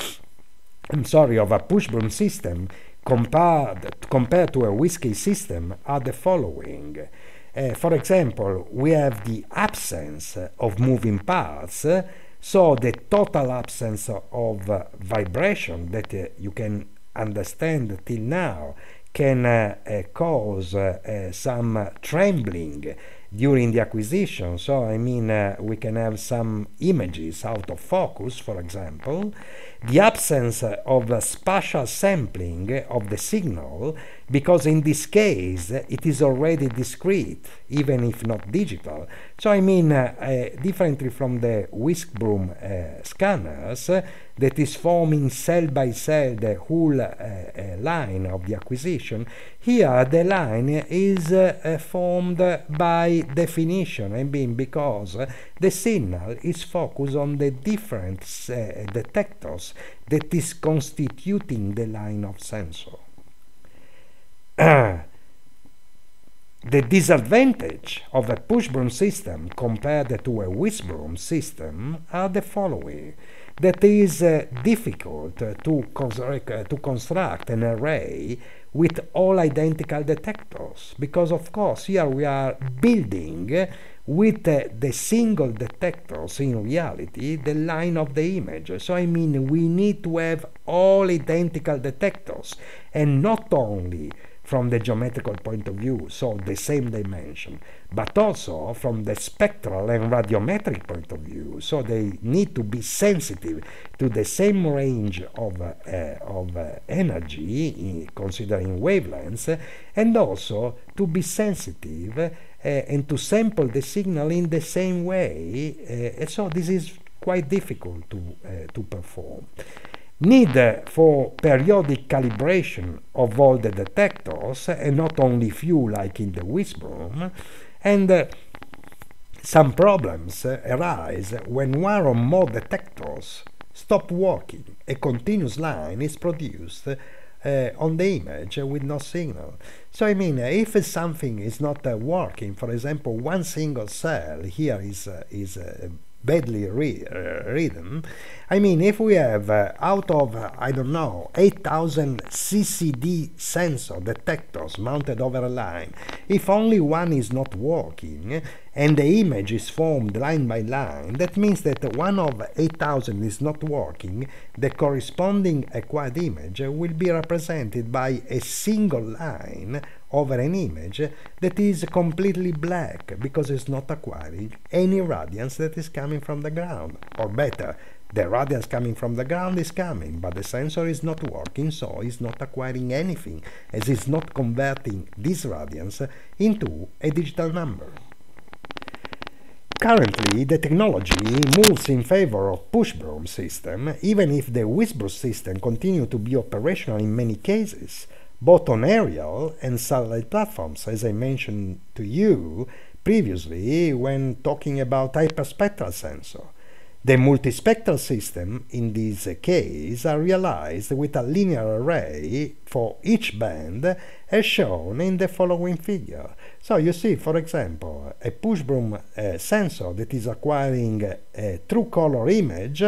I'm sorry, of a push broom system compared compared to a whiskey system are the following. Uh, for example, we have the absence of moving parts. Uh, So the total absence of uh, vibration that uh, you can understand till now can uh, uh, cause uh, uh, some uh, trembling during the acquisition. So I mean uh, we can have some images out of focus, for example. The absence uh, of uh, spatial sampling of the signal, because in this case uh, it is already discrete, even if not digital. So I mean uh, uh, differently from the whisk broom uh, scanners uh, that is forming cell by cell the whole uh, uh, line of the acquisition, here the line is uh, uh, formed by definition, I mean because uh, the signal is focused on the different uh, detectors that is constituting the line of sensor. The disadvantage of a push broom system compared to a whisk broom system are the following. That is uh, difficult uh, to, construct, uh, to construct an array with all identical detectors, because of course here we are building uh, with uh, the single detectors in reality the line of the image. So I mean we need to have all identical detectors, and not only from the geometrical point of view, so the same dimension, but also from the spectral and radiometric point of view, so they need to be sensitive to the same range of, uh, of uh, energy, in considering wavelengths, and also to be sensitive uh, and to sample the signal in the same way, uh, and so this is quite difficult to, uh, to perform. Need for periodic calibration of all the detectors, and not only few like in the whisk broom, and uh, some problems uh, arise when one or more detectors stop working. A continuous line is produced uh, on the image with no signal. So I mean, if something is not uh, working, for example, one single cell here is uh, is uh, badly re uh, written. I mean, if we have uh, out of, uh, I don't know, eight thousand C C D sensor detectors mounted over a line, if only one is not working and the image is formed line by line, that means that one of eight thousand is not working, the corresponding acquired image will be represented by a single line over an image that is completely black, because it's not acquiring any radiance that is coming from the ground. Or better, the radiance coming from the ground is coming, but the sensor is not working, so it's not acquiring anything, as it's not converting this radiance into a digital number. Currently, the technology moves in favor of push broom system, even if the whisk broom system continue to be operational in many cases, both on aerial and satellite platforms. As I mentioned to you, previously when talking about hyperspectral sensor. The multispectral system, in this case, are realized with a linear array for each band, as shown in the following figure. So you see, for example, a push broom uh, sensor that is acquiring a, a true color image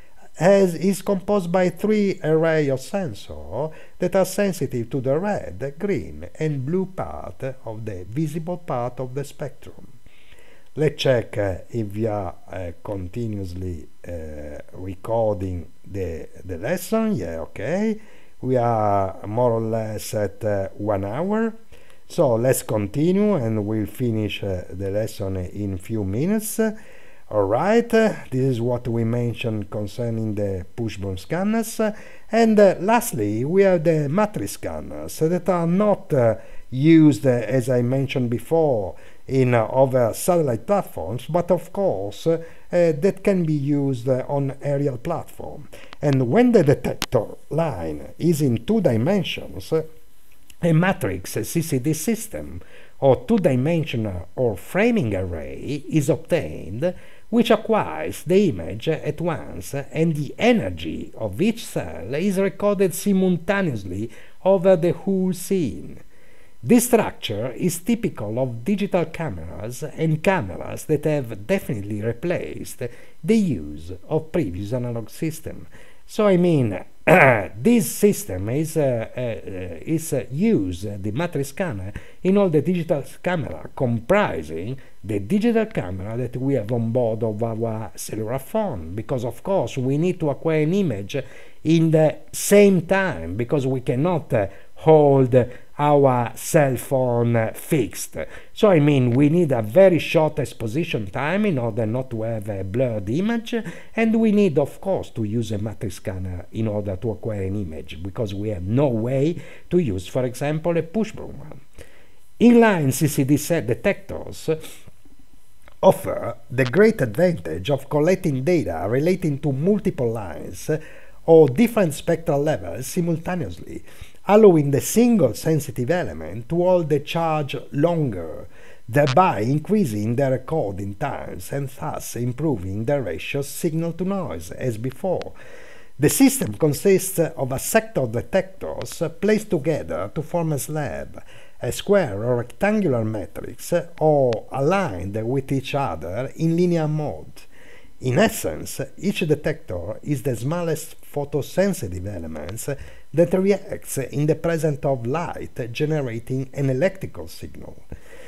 has, is composed by three arrays of sensors that are sensitive to the red, green, and blue part of the visible part of the spectrum. Let's check uh, if we are uh, continuously uh, recording the, the lesson. Yeah, okay. We are more or less at uh, one hour. So let's continue and we'll finish uh, the lesson in a few minutes. Alright, uh, this is what we mentioned concerning the push broom scanners. And uh, lastly, we have the matrix scanners that are not uh, used, uh, as I mentioned before, in uh, other satellite platforms, but of course uh, uh, that can be used uh, on aerial platform. And when the detector line is in two dimensions, uh, a matrix a C C D system or two-dimensional or framing array is obtained, which acquires the image at once, and the energy of each cell is recorded simultaneously over the whole scene. This structure is typical of digital cameras and cameras that have definitely replaced the use of previous analog system. So I mean, this system is, uh, uh, is uh, used, uh, the matrix scanner, in all the digital camera, comprising the digital camera that we have on board of our cellular phone, because of course we need to acquire an image in the same time, because we cannot uh, hold our cell phone uh, fixed. So I mean, we need a very short exposition time in order not to have a blurred image, and we need of course to use a matrix scanner in order to acquire an image, because we have no way to use, for example, a push broom one. Inline C C D set detectors offer the great advantage of collecting data relating to multiple lines or different spectral levels simultaneously, allowing the single sensitive element to hold the charge longer, thereby increasing the recording times and thus improving the ratio signal to noise as before. The system consists of a set of detectors placed together to form a slab, a square or rectangular matrix, or aligned with each other in linear mode. In essence, each detector is the smallest photosensitive element that reacts in the presence of light, generating an electrical signal.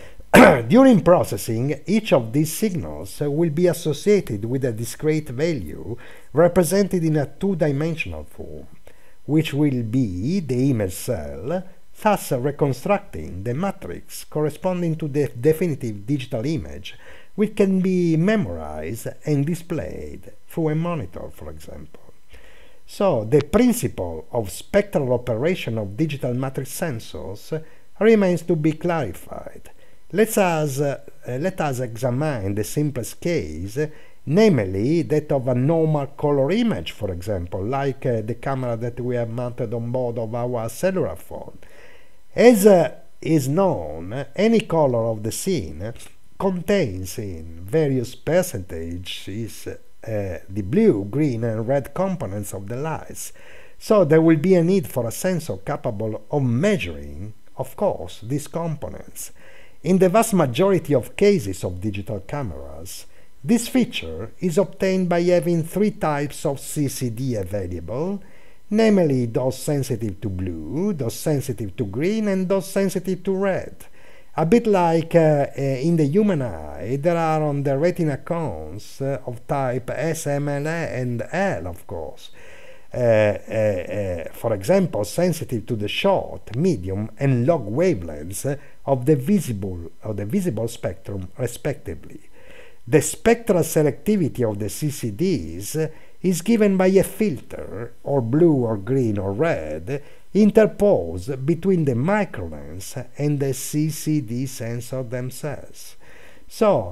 During processing, each of these signals will be associated with a discrete value represented in a two-dimensional form, which will be the image cell, thus reconstructing the matrix corresponding to the definitive digital image, which can be memorized and displayed through a monitor, for example. So, the principle of spectral operation of digital matrix sensors remains to be clarified. Let us, uh, let us examine the simplest case, namely that of a normal color image, for example, like uh, the camera that we have mounted on board of our cellular phone. As uh, is known, any color of the scene contains in various percentages uh, the blue, green and red components of the lights. So there will be a need for a sensor capable of measuring, of course, these components. In the vast majority of cases of digital cameras, this feature is obtained by having three types of C C D available, namely those sensitive to blue, those sensitive to green and those sensitive to red. A bit like uh, uh, in the human eye, there are on the retina cones uh, of type S, M, L, and L, of course. Uh, uh, uh, for example, sensitive to the short, medium, and long wavelengths of the visible of the visible spectrum, respectively. The spectral selectivity of the C C Ds is given by a filter, or blue, or green, or red, interposed between the microlens and the C C D sensor themselves. So,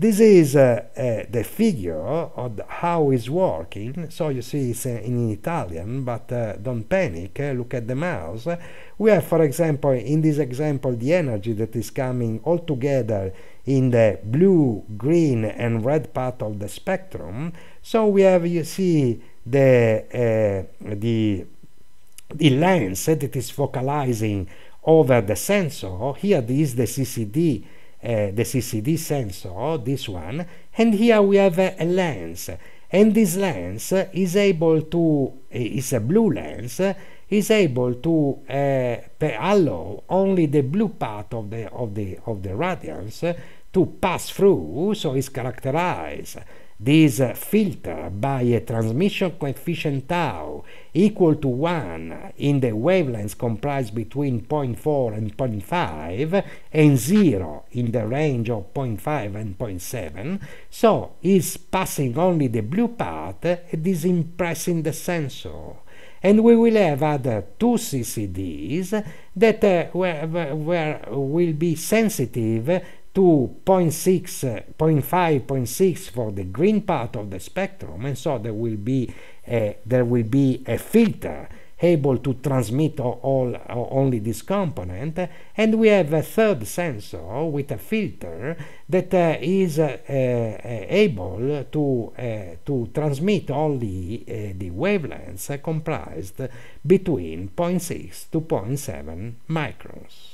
This is uh, uh, the figure of the, how it's working. So you see it's uh, in Italian, but uh, don't panic, uh, look at the mouse. We have, for example, in this example, the energy that is coming all together in the blue, green, and red part of the spectrum. So we have, you see, the, uh, the, the lens that is focalizing over the sensor. Here, this is the C C D. Uh, the C C D sensor, this one, and here we have a, a lens, and this lens is able to, is a blue lens, is able to uh, allow only the blue part of the of the of the radiance to pass through. So it's characterized this uh, filter by a transmission coefficient tau equal to one in the wavelengths comprised between zero point four and zero point five and zero in the range of zero point five and zero point seven. So is passing only the blue part and is impressing the sensor. And we will have other two C C Ds that uh, where, where will be sensitive to zero point six, zero point five, zero point six for the green part of the spectrum, and so there will be a, there will be a filter able to transmit all, all only this component, and we have a third sensor with a filter that uh, is uh, uh, able to uh, to transmit only uh, the wavelengths uh, comprised between zero point six to zero point seven microns.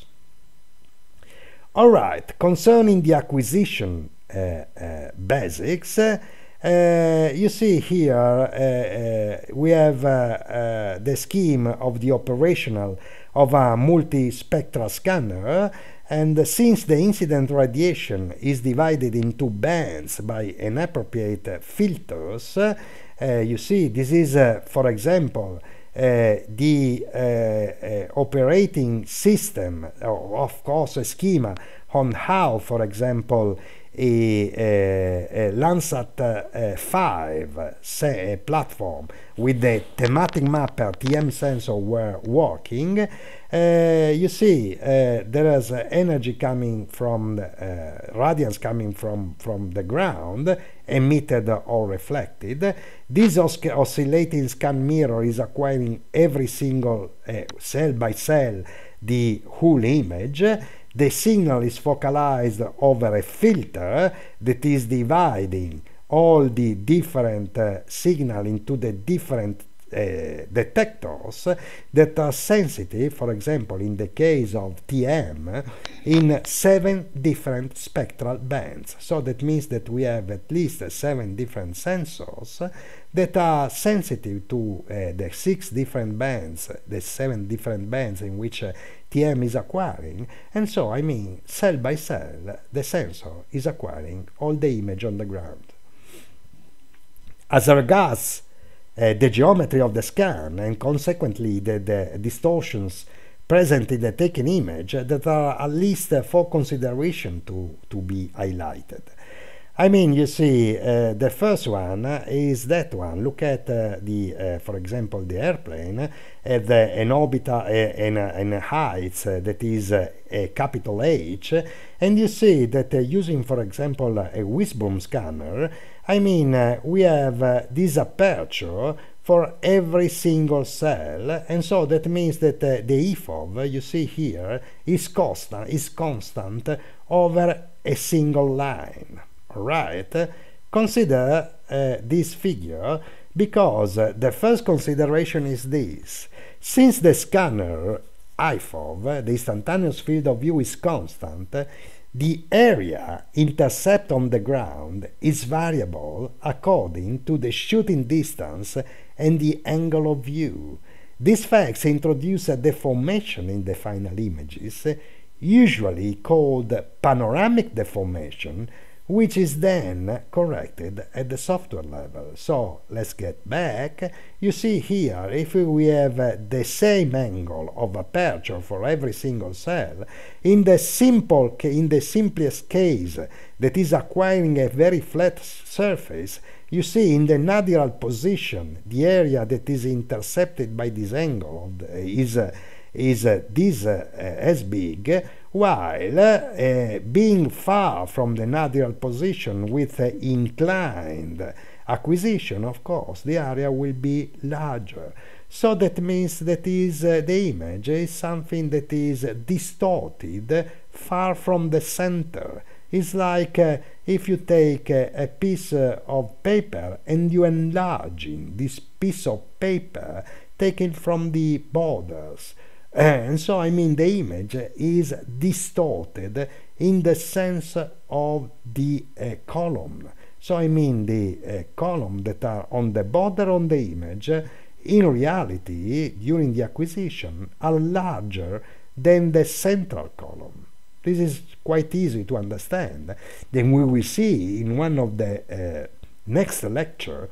All right, concerning the acquisition uh, uh, basics, uh, uh, you see here uh, uh, we have uh, uh, the scheme of the operational of a multispectral scanner, and since the incident radiation is divided into bands by inappropriate filters, uh, you see this is, uh, for example, Uh, the uh, uh, operating system, or of course a schema on how, for example, a, a, a Landsat uh, five say, a platform with the thematic mapper T M sensor were working. Uh, you see uh, there is uh, energy coming from the, uh, radiance coming from from the ground, emitted or reflected. This os oscillating scan mirror is acquiring every single uh, cell by cell the whole image. The signal is focalized over a filter that is dividing all the different uh, signal into the different uh, detectors that are sensitive, for example, in the case of T M, in seven different spectral bands. So that means that we have at least uh, seven different sensors that are sensitive to uh, the six different bands, the seven different bands in which uh, T M is acquiring, and so I mean cell by cell the sensor is acquiring all the image on the ground. As regards uh, the geometry of the scan and consequently the, the distortions present in the taken image, that are at least uh, for consideration to, to be highlighted. I mean, you see, uh, the first one is that one. Look at uh, the, uh, for example, the airplane at the, an orbit uh, and a height uh, that is uh, a capital H, and you see that uh, using, for example, a Wisbom scanner, I mean, uh, we have uh, this aperture for every single cell, and so that means that uh, the E F O V you see here is constant, is constant over a single line. Right, consider uh, this figure, because uh, the first consideration is this: since the scanner I F O V, the instantaneous field of view, is constant, the area intercept on the ground is variable according to the shooting distance and the angle of view. These facts introduce a deformation in the final images, usually called panoramic deformation, which is then corrected at the software level. So let's get back. You see here, if we have uh, the same angle of aperture for every single cell, in the simple, in the simplest case that is acquiring a very flat surface, you see in the natural position, the area that is intercepted by this angle of the, is uh, is uh, this uh, as big, while uh, being far from the nadir position with uh, inclined acquisition, of course, the area will be larger. So that means that is uh, the image is something that is distorted far from the center. It's like uh, if you take uh, a piece uh, of paper and you enlarging this piece of paper taken from the borders. Uh, and so I mean the image is distorted in the sense of the uh, column. So I mean the uh, column that are on the border on the image, in reality, during the acquisition, are larger than the central column. This is quite easy to understand. Then we will see in one of the uh, next lecture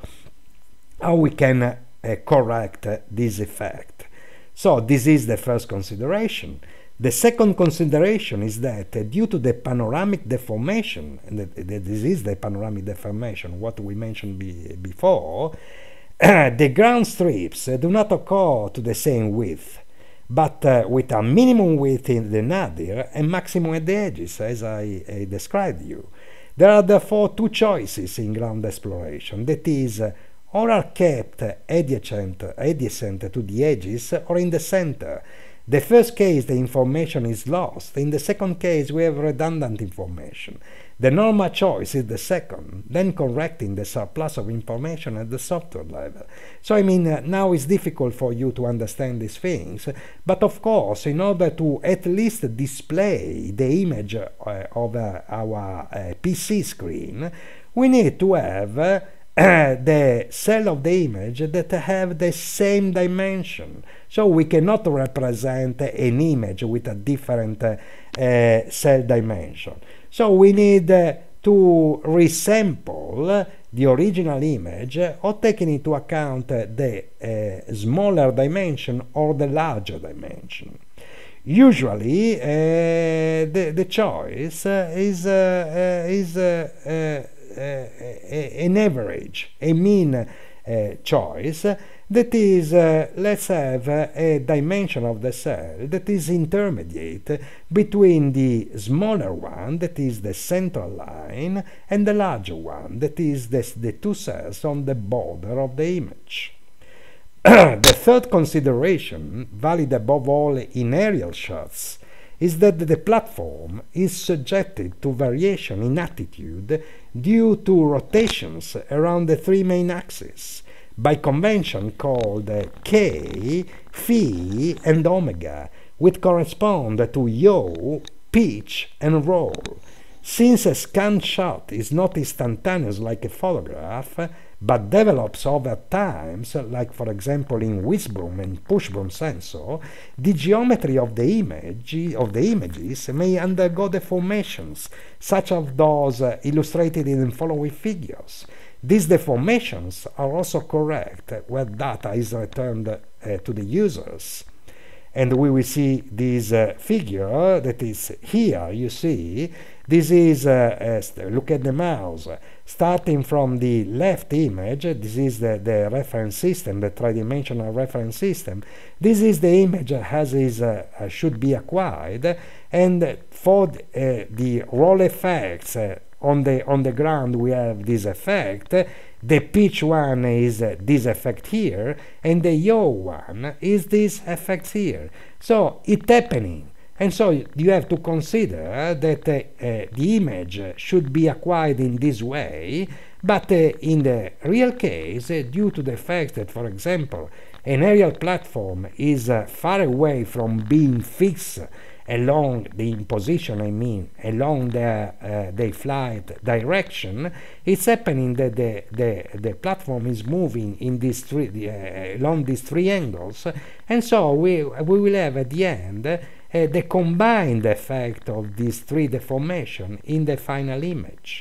how we can uh, correct uh, this effect. So this is the first consideration. The second consideration is that uh, due to the panoramic deformation, and that, that this is the panoramic deformation, what we mentioned be, before, uh, the ground strips uh, do not occur to the same width, but uh, with a minimum width in the nadir and maximum at the edges, as I, I described you. There are therefore two choices in ground exploration, that is, uh, or are kept adjacent, adjacent to the edges or in the center. The first case, the information is lost. In the second case, we have redundant information. The normal choice is the second, then correcting the surplus of information at the software level. So, I mean, uh, now it's difficult for you to understand these things, but of course, in order to at least display the image uh, of uh, our uh, P C screen, we need to have uh, Uh, the cell of the image that have the same dimension. So we cannot represent an image with a different uh, uh, cell dimension. So we need uh, to resample the original image or taking into account uh, the uh, smaller dimension or the larger dimension. Usually uh, the, the choice uh, is, uh, uh, is uh, uh, Uh, an average, a mean uh, choice, that is, uh, let's have uh, a dimension of the cell that is intermediate between the smaller one, that is the central line, and the larger one, that is the, the two cells on the border of the image. The third consideration, valid above all in aerial shots, is that the platform is subjected to variation in attitude due to rotations around the three main axes, by convention called uh, K, Phi, and Omega, which correspond to yaw, pitch, and roll. Since a scan shot is not instantaneous like a photograph, but develops over times, like for example in Whizbroom and Pushbroom sensor, the geometry of the image of the images may undergo deformations, such as those uh, illustrated in the following figures. These deformations are also correct where data is returned uh, to the users. And we will see this uh, figure that is here, you see. This is, uh, uh, look at the mouse, starting from the left image, this is the, the reference system, the three-dimensional reference system. This is the image as is, uh, uh, should be acquired, and for the, uh, the roll effects uh, on the on the ground we have this effect. The pitch one is uh, this effect here, and the yaw one is this effect here. So it's happening. And so you have to consider that uh, uh, the image should be acquired in this way, but uh, in the real case, uh, due to the fact that, for example, an aerial platform is uh, far away from being fixed along the position, I mean, along the, uh, the flight direction, it's happening that the, the, the platform is moving in these three, uh, along these three angles, and so we, we will have at the end Uh, the combined effect of these three deformations in the final image.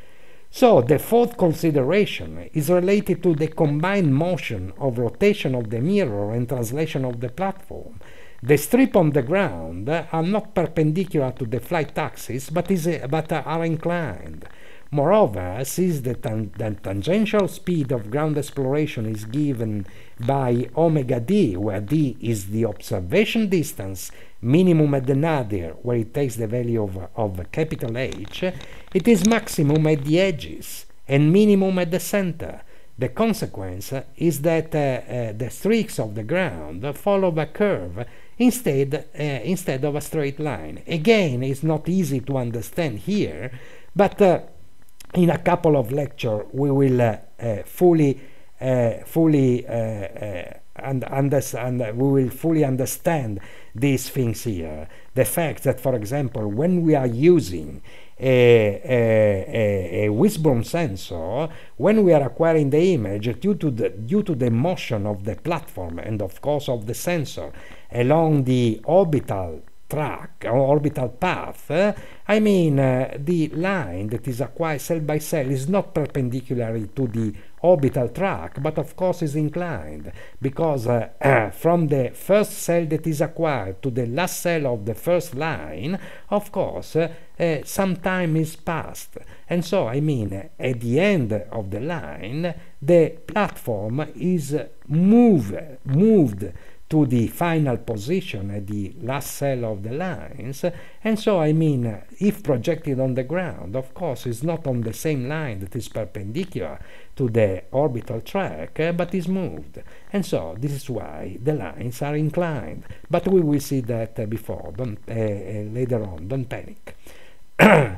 So the fourth consideration is related to the combined motion of rotation of the mirror and translation of the platform. The strip on the ground are not perpendicular to the flight axis, but, is a, but are inclined, Moreover, since the, tan the tangential speed of ground exploration is given by omega d, where d is the observation distance, minimum at the nadir, where it takes the value of, of capital H, it is maximum at the edges and minimum at the center. The consequence is that uh, uh, the streaks of the ground follow a curve instead, uh, instead of a straight line. Again, it's not easy to understand here, but uh, in a couple of lectures we will uh, uh, fully, uh, fully uh, uh, and understand, we will fully understand these things here. The fact that, for example, when we are using a, a, a Wishbone sensor, when we are acquiring the image, due to the, due to the motion of the platform and of course of the sensor along the orbital track or orbital path, uh, I mean uh, the line that is acquired cell by cell is not perpendicular to the orbital track, but of course is inclined, because uh, uh, from the first cell that is acquired to the last cell of the first line, of course uh, uh, some time is passed, and so I mean uh, at the end of the line the platform is move, moved to the final position at the last cell of the lines, and so I mean uh, if projected on the ground, of course it's not on the same line that is perpendicular to the orbital track, uh, but is moved, and so this is why the lines are inclined, but we will see that uh, before, don't, uh, uh, later on, don't panic. uh,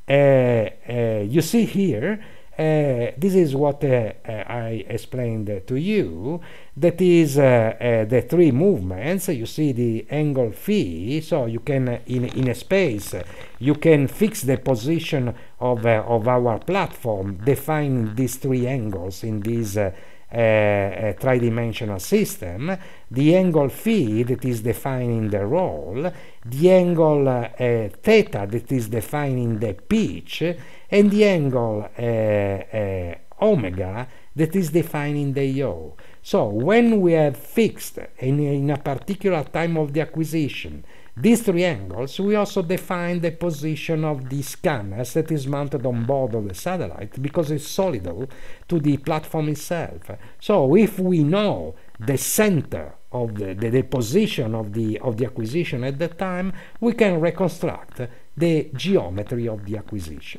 uh, you see here, Uh, this is what uh, uh, I explained uh, to you. That is uh, uh, the three movements. You see the angle phi, so you can uh, in, in a space uh, you can fix the position of, uh, of our platform, defining these three angles in this uh, uh, uh, three-dimensional system. The angle phi that is defining the roll, the angle uh, uh, theta that is defining the pitch, and the angle uh, uh, omega that is defining the yaw. So when we have fixed in, in a particular time of the acquisition these three angles, we also define the position of the scanners that is mounted on board of the satellite, because it's solidal to the platform itself. So if we know the center of the, the, the position of the, of the acquisition at that time, we can reconstruct the geometry of the acquisition.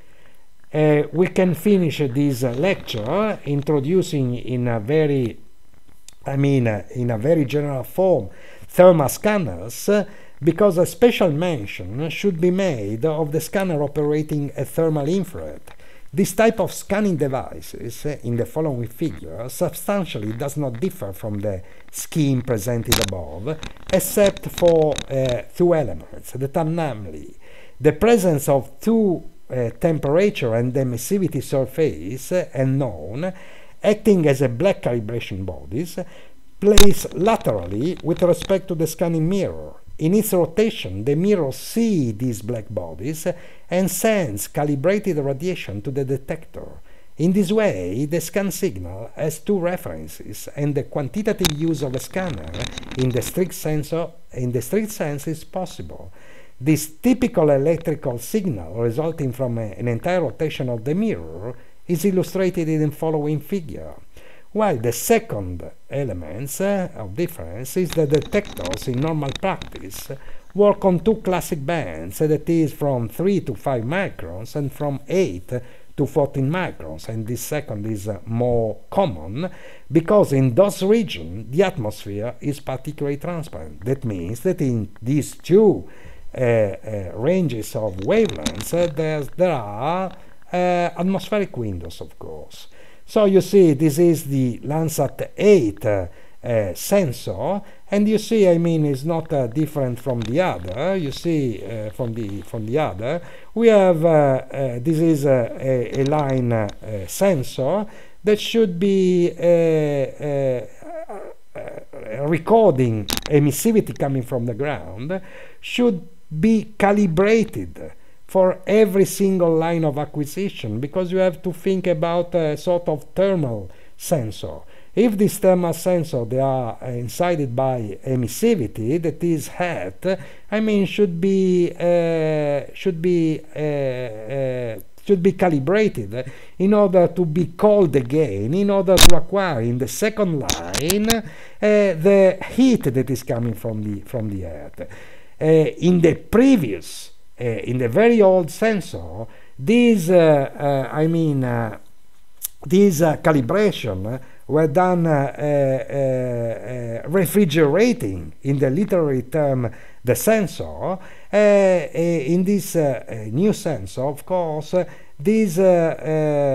Uh, we can finish uh, this uh, lecture introducing in a very, I mean, uh, in a very general form, thermal scanners, uh, because a special mention should be made of the scanner operating a thermal infrared. This type of scanning devices, uh, in the following figure, substantially does not differ from the scheme presented above, except for uh, two elements, that are namely the presence of two Uh, temperature and emissivity surface uh, unknown, acting as a black calibration bodies, placed laterally with respect to the scanning mirror. In its rotation, the mirror sees these black bodies uh, and sends calibrated radiation to the detector. In this way, the scan signal has two references, and the quantitative use of a scanner in the strict sense, of, in the strict sense is possible. This typical electrical signal resulting from a, an entire rotation of the mirror is illustrated in the following figure, while the second element uh, of difference is that detectors in normal practice work on two classic bands, uh, that is from three to five microns and from eight to fourteen microns, and this second is uh, more common because in those regions the atmosphere is particularly transparent. That means that in these two Uh, uh, ranges of wavelengths, uh, there are uh, atmospheric windows, of course. So you see, this is the Landsat eight uh, uh, sensor, and you see, I mean, it's not uh, different from the other. You see, uh, from the from the other, we have uh, uh, this is uh, a, a line uh, uh, sensor that should be uh, uh, uh, recording emissivity coming from the ground, should be calibrated for every single line of acquisition, because you have to think about a sort of thermal sensor. If this thermal sensor, they are uh, incited by emissivity, that is hat, I mean, should be uh, should be uh, uh, should be calibrated in order to be called again, in order to acquire in the second line uh, the heat that is coming from the from the Earth. Uh, in the previous, uh, in the very old sensor, these, uh, uh, I mean, uh, these uh, calibration were done uh, uh, uh, refrigerating, in the literary term, the sensor. Uh, in this uh, new sensor, of course, uh, this uh, uh,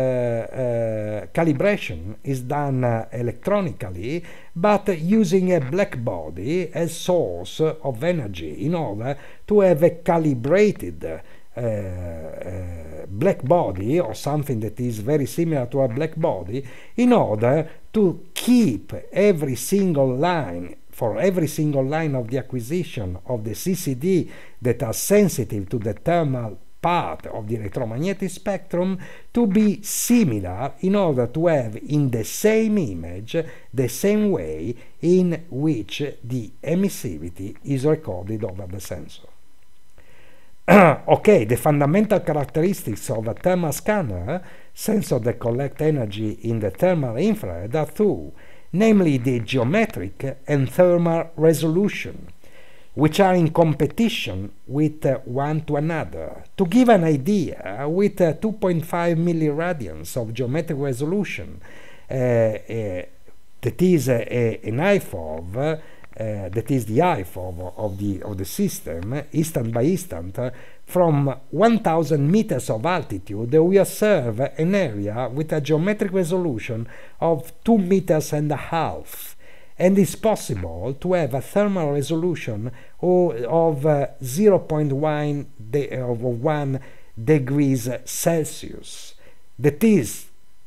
uh, calibration is done uh, electronically, but using a black body as source of energy in order to have a calibrated uh, uh, black body, or something that is very similar to a black body, in order to keep every single line, for every single line of the acquisition of the C C D that are sensitive to the thermal part of the electromagnetic spectrum, to be similar, in order to have in the same image the same way in which the emissivity is recorded over the sensor. Okay, the fundamental characteristics of a thermal scanner, sensors that collect energy in the thermal infrared, are two, namely the geometric and thermal resolution, which are in competition with uh, one to another. To give an idea, with uh, two point five milliradians of geometric resolution, uh, uh, that is uh, a, an I F O V, uh, that is the I F O V of the, of the system, instant by instant, uh, from one thousand meters of altitude, we observe an area with a geometric resolution of two meters and a half. And it's possible to have a thermal resolution of uh, zero point one de of one degrees Celsius. That is,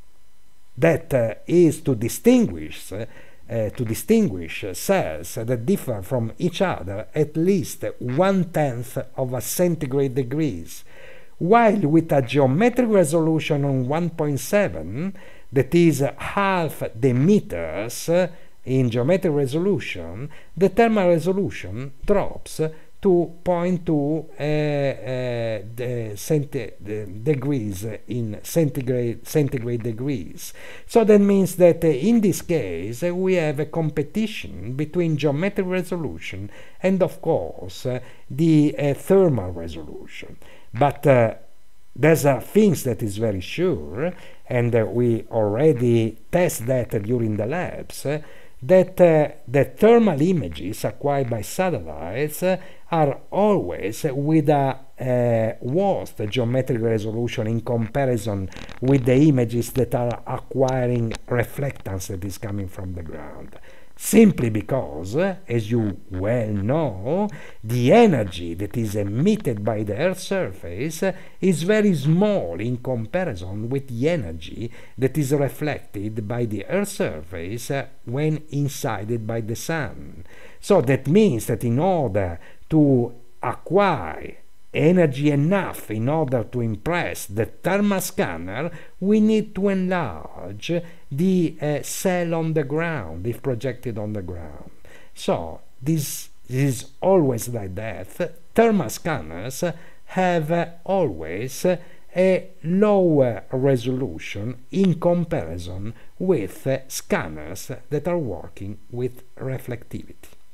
that uh, is to distinguish uh, to distinguish cells that differ from each other at least one tenth of a centigrade degrees, while with a geometric resolution on one point seven, that is half the meters in geometric resolution, the thermal resolution drops to zero point two uh, uh, de centi de degrees in centigrade, centigrade degrees. So that means that uh, in this case uh, we have a competition between geometric resolution and, of course, uh, the uh, thermal resolution. But uh, there's uh, things that is very sure, and uh, we already test that uh, during the labs, uh, that uh, the thermal images acquired by satellites uh, are always with a uh, worse geometric resolution in comparison with the images that are acquiring reflectance that is coming from the ground. Simply because, as you well know, the energy that is emitted by the Earth's surface is very small in comparison with the energy that is reflected by the Earth's surface when incided by the Sun. So that means that in order to acquire energy enough in order to impress the thermal scanner, we need to enlarge the uh, cell on the ground, if projected on the ground. So this, this is always like that. Thermal scanners have uh, always uh, a lower resolution in comparison with uh, scanners that are working with reflectivity.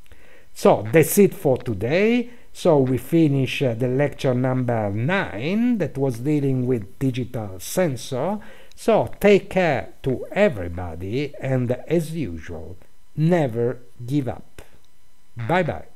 So that's it for today. So we finish uh, the lecture number nine that was dealing with digital sensor. So take care to everybody, and as usual, never give up. Bye bye.